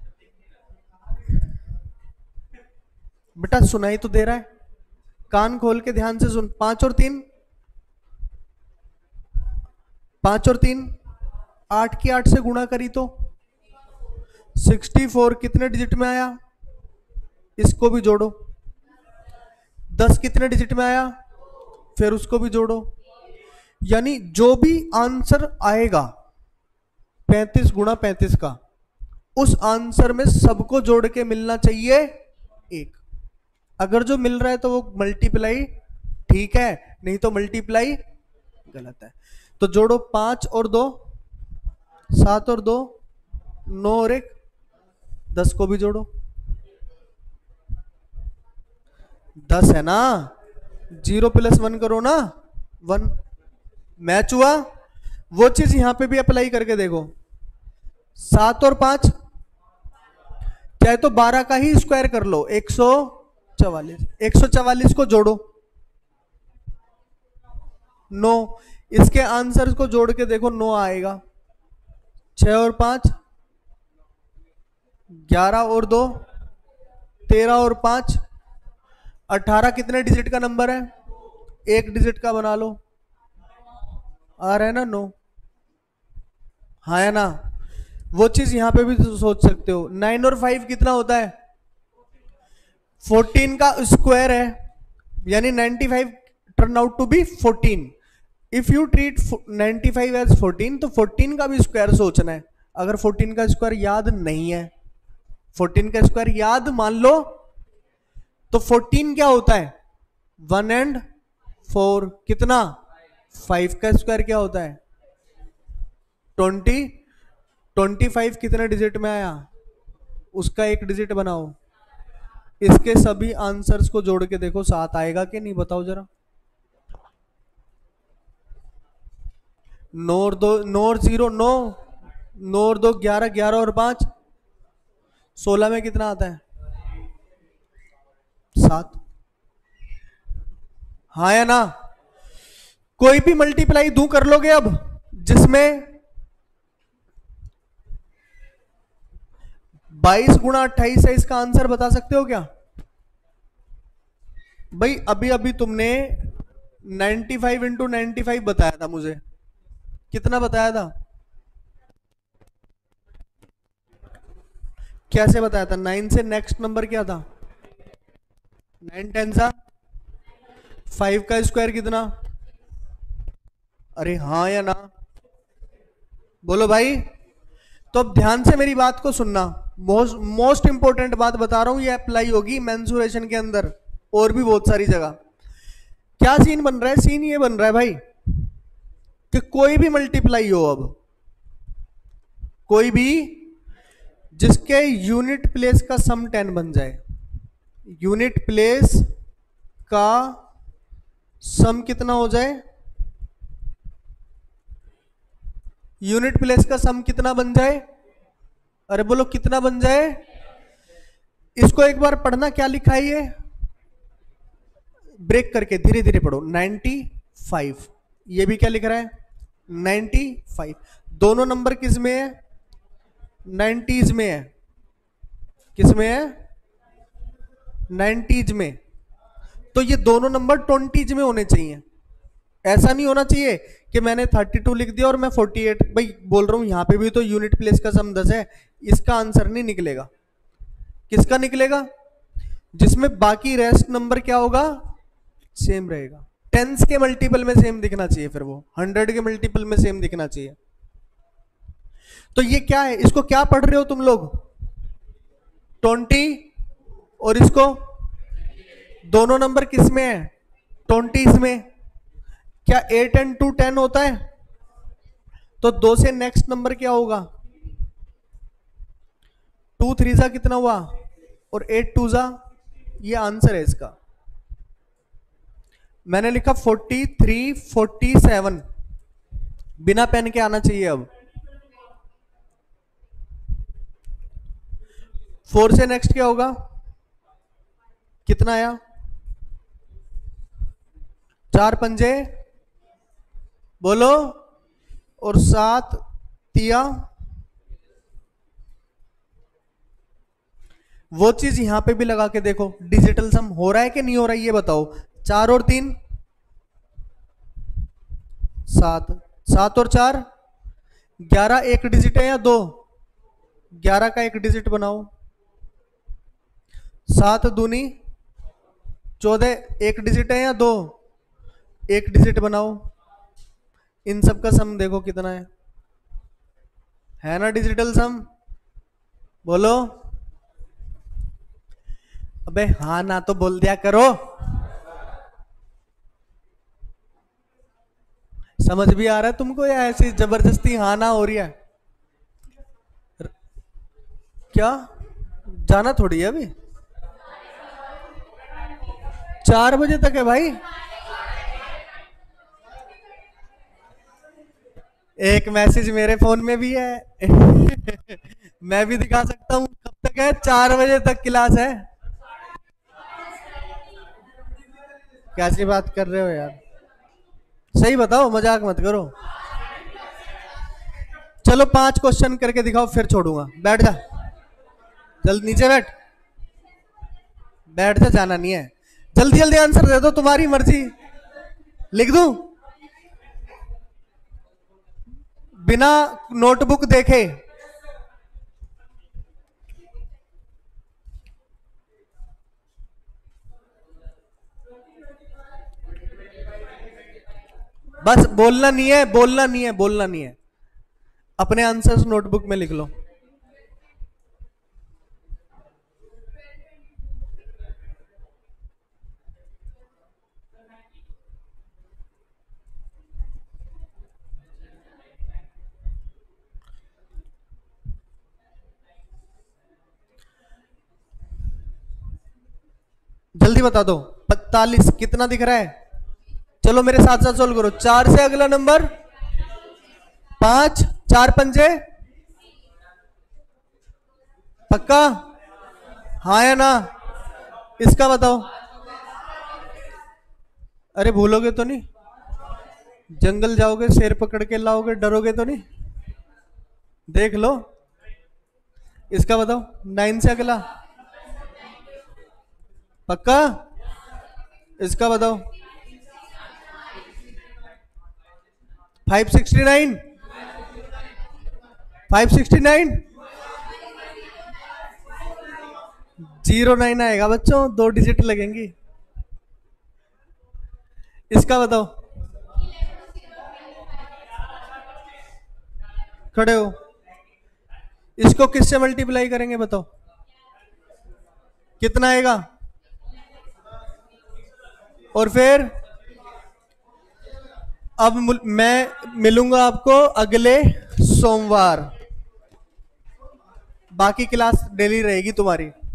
बेटा सुनाई तो दे रहा है, कान खोल के ध्यान से सुन। 5 और 3, 5 और 3, 8 की 8 से गुणा करी तो 64 कितने डिजिट में आया? इसको भी जोड़ो। 10 कितने डिजिट में आया? फिर उसको भी जोड़ो। यानी जो भी आंसर आएगा 35 गुणा 35 का, उस आंसर में सबको जोड़ के मिलना चाहिए एक। अगर जो मिल रहा है तो वो मल्टीप्लाई ठीक है, नहीं तो मल्टीप्लाई गलत है। तो जोड़ो, 5 और 2 7 और 2 9 और 1 10 को भी जोड़ो। 10 है ना? 0 प्लस 1 करो ना, 1। मैच हुआ? वो चीज यहां पे भी अप्लाई करके देखो। 7 और 5 चाहे तो 12 का ही स्क्वायर कर लो, 144। 144 को जोड़ो 9, इसके आंसर को जोड़ के देखो 9 आएगा। 6 और 5 11 और 2 13 और 5 18 कितने डिजिट का नंबर है? एक डिजिट का बना लो, आ रहा है ना 9, हाँ है ना? वो चीज यहां पे भी सोच सकते हो। 9 और 5 कितना होता है? 14 का स्क्वायर है, यानी 95 turn out to be 14। If you treat 95 as 14 तो 14 का भी स्क्वायर सोचना है। अगर 14 का स्क्वायर याद नहीं है, 14 का स्क्वायर याद मान लो, तो 14 क्या होता है? 1 एंड 4 कितना? 5 का स्क्वायर क्या होता है? 20। 25 कितने डिजिट में आया? उसका एक डिजिट बनाओ। इसके सभी आंसर्स को जोड़ के देखो 7 आएगा कि नहीं, बताओ जरा। 9 और 2 9 और 0 9, 9 और 2 11, 11 और 5 16 में कितना आता है? 7, हाँ या ना? कोई भी मल्टीप्लाई दूं कर लोगे अब, जिसमें 22 गुणा 28 है, इसका आंसर बता सकते हो क्या? भाई अभी अभी तुमने 95 इंटू 95 बताया था मुझे, कितना बताया था? कैसे बताया था? 9 से नेक्स्ट नंबर क्या था? 9 10 सा 5 का स्क्वायर कितना? अरे हाँ या ना? बोलो भाई। तो अब ध्यान से मेरी बात को सुनना, मोस्ट इंपॉर्टेंट बात बता रहा हूं, ये अप्लाई होगी मेंसुरेशन के अंदर और भी बहुत सारी जगह। क्या सीन बन रहा है? सीन ये बन रहा है भाई कि कोई भी मल्टीप्लाई हो, अब कोई भी जिसके यूनिट प्लेस का सम 10 बन जाए, यूनिट प्लेस का सम कितना हो जाए, यूनिट प्लेस का सम कितना बन जाए, अरे बोलो कितना बन जाए। इसको एक बार पढ़ना, क्या लिखा है ये, ब्रेक करके धीरे धीरे पढ़ो। 95, ये भी क्या लिख रहा है 95। दोनों नंबर किस में है, 90s में है। किस में है, 90s में। तो ये दोनों नंबर 20s में होने चाहिए। ऐसा नहीं होना चाहिए कि मैंने 32 लिख दिया और मैं 48, भाई बोल रहा हूं यहां पे भी तो यूनिट प्लेस का सम 10 है, इसका आंसर नहीं निकलेगा। किसका निकलेगा, जिसमें बाकी रेस्ट नंबर क्या होगा, सेम रहेगा। टेंस के मल्टीपल में सेम दिखना चाहिए, फिर वो 100 के मल्टीपल में सेम दिखना चाहिए। तो ये क्या है, इसको क्या पढ़ रहे हो तुम लोग, 20, और इसको दोनों नंबर किस में है, 20s में। क्या 8 and 2 10 होता है, तो 2 से नेक्स्ट नंबर क्या होगा, 2 3 जा कितना हुआ, और 8 2 जा, ये आंसर है इसका। मैंने लिखा 43 47, बिना पेन के आना चाहिए। अब 4 से नेक्स्ट क्या होगा, कितना आया, 4 पंजे बोलो, और 7 तिया। वो चीज यहां पे भी लगा के देखो, डिजिटल सम हो रहा है कि नहीं हो रहा है, ये बताओ। 4 और 3 7, 7 और 4 11, एक डिजिट है या 2, 11 का एक डिजिट बनाओ। 7 दूनी 14, एक डिजिट है या 2, एक डिजिट बनाओ। इन सब का सम देखो कितना है ना डिजिटल सम, बोलो। अबे हाँ ना तो बोल दिया करो, समझ भी आ रहा है तुमको या ऐसी जबरदस्ती हाँ ना हो रही है। क्या जाना थोड़ी है अभी, 4 बजे तक है भाई। एक मैसेज मेरे फोन में भी है मैं भी दिखा सकता हूं, कब तक है, 4 बजे तक क्लास है। कैसी बात कर रहे हो यार, सही बताओ, मजाक मत करो। चलो 5 क्वेश्चन करके दिखाओ फिर छोड़ूंगा, बैठ जा, जल्दी नीचे बैठ, बैठ जा, जाना नहीं है। जल्दी जल्दी आंसर दे दो, तुम्हारी मर्जी, लिख दूं बिना नोटबुक देखे। बस बोलना नहीं है, बोलना नहीं है, बोलना नहीं है, अपने आंसर्स नोटबुक में लिख लो। जल्दी बता दो, 45 कितना दिख रहा है, चलो मेरे साथ साथ सोल्व करो। 4 से अगला नंबर 5, 4 पंजे, पक्का, हाँ या ना, इसका बताओ। अरे भूलोगे तो नहीं, जंगल जाओगे शेर पकड़ के लाओगे, डरोगे तो नहीं, देख लो। इसका बताओ, 9 से अगला, पक्का, इसका बताओ। 569, 569, 09 आएगा बच्चों, 2 डिजिट लगेंगी। इसका बताओ, खड़े हो, इसको किससे मल्टीप्लाई करेंगे बताओ, कितना आएगा? और फिर अब मैं मिलूंगा आपको अगले सोमवार, बाकी क्लास डेली रहेगी तुम्हारी।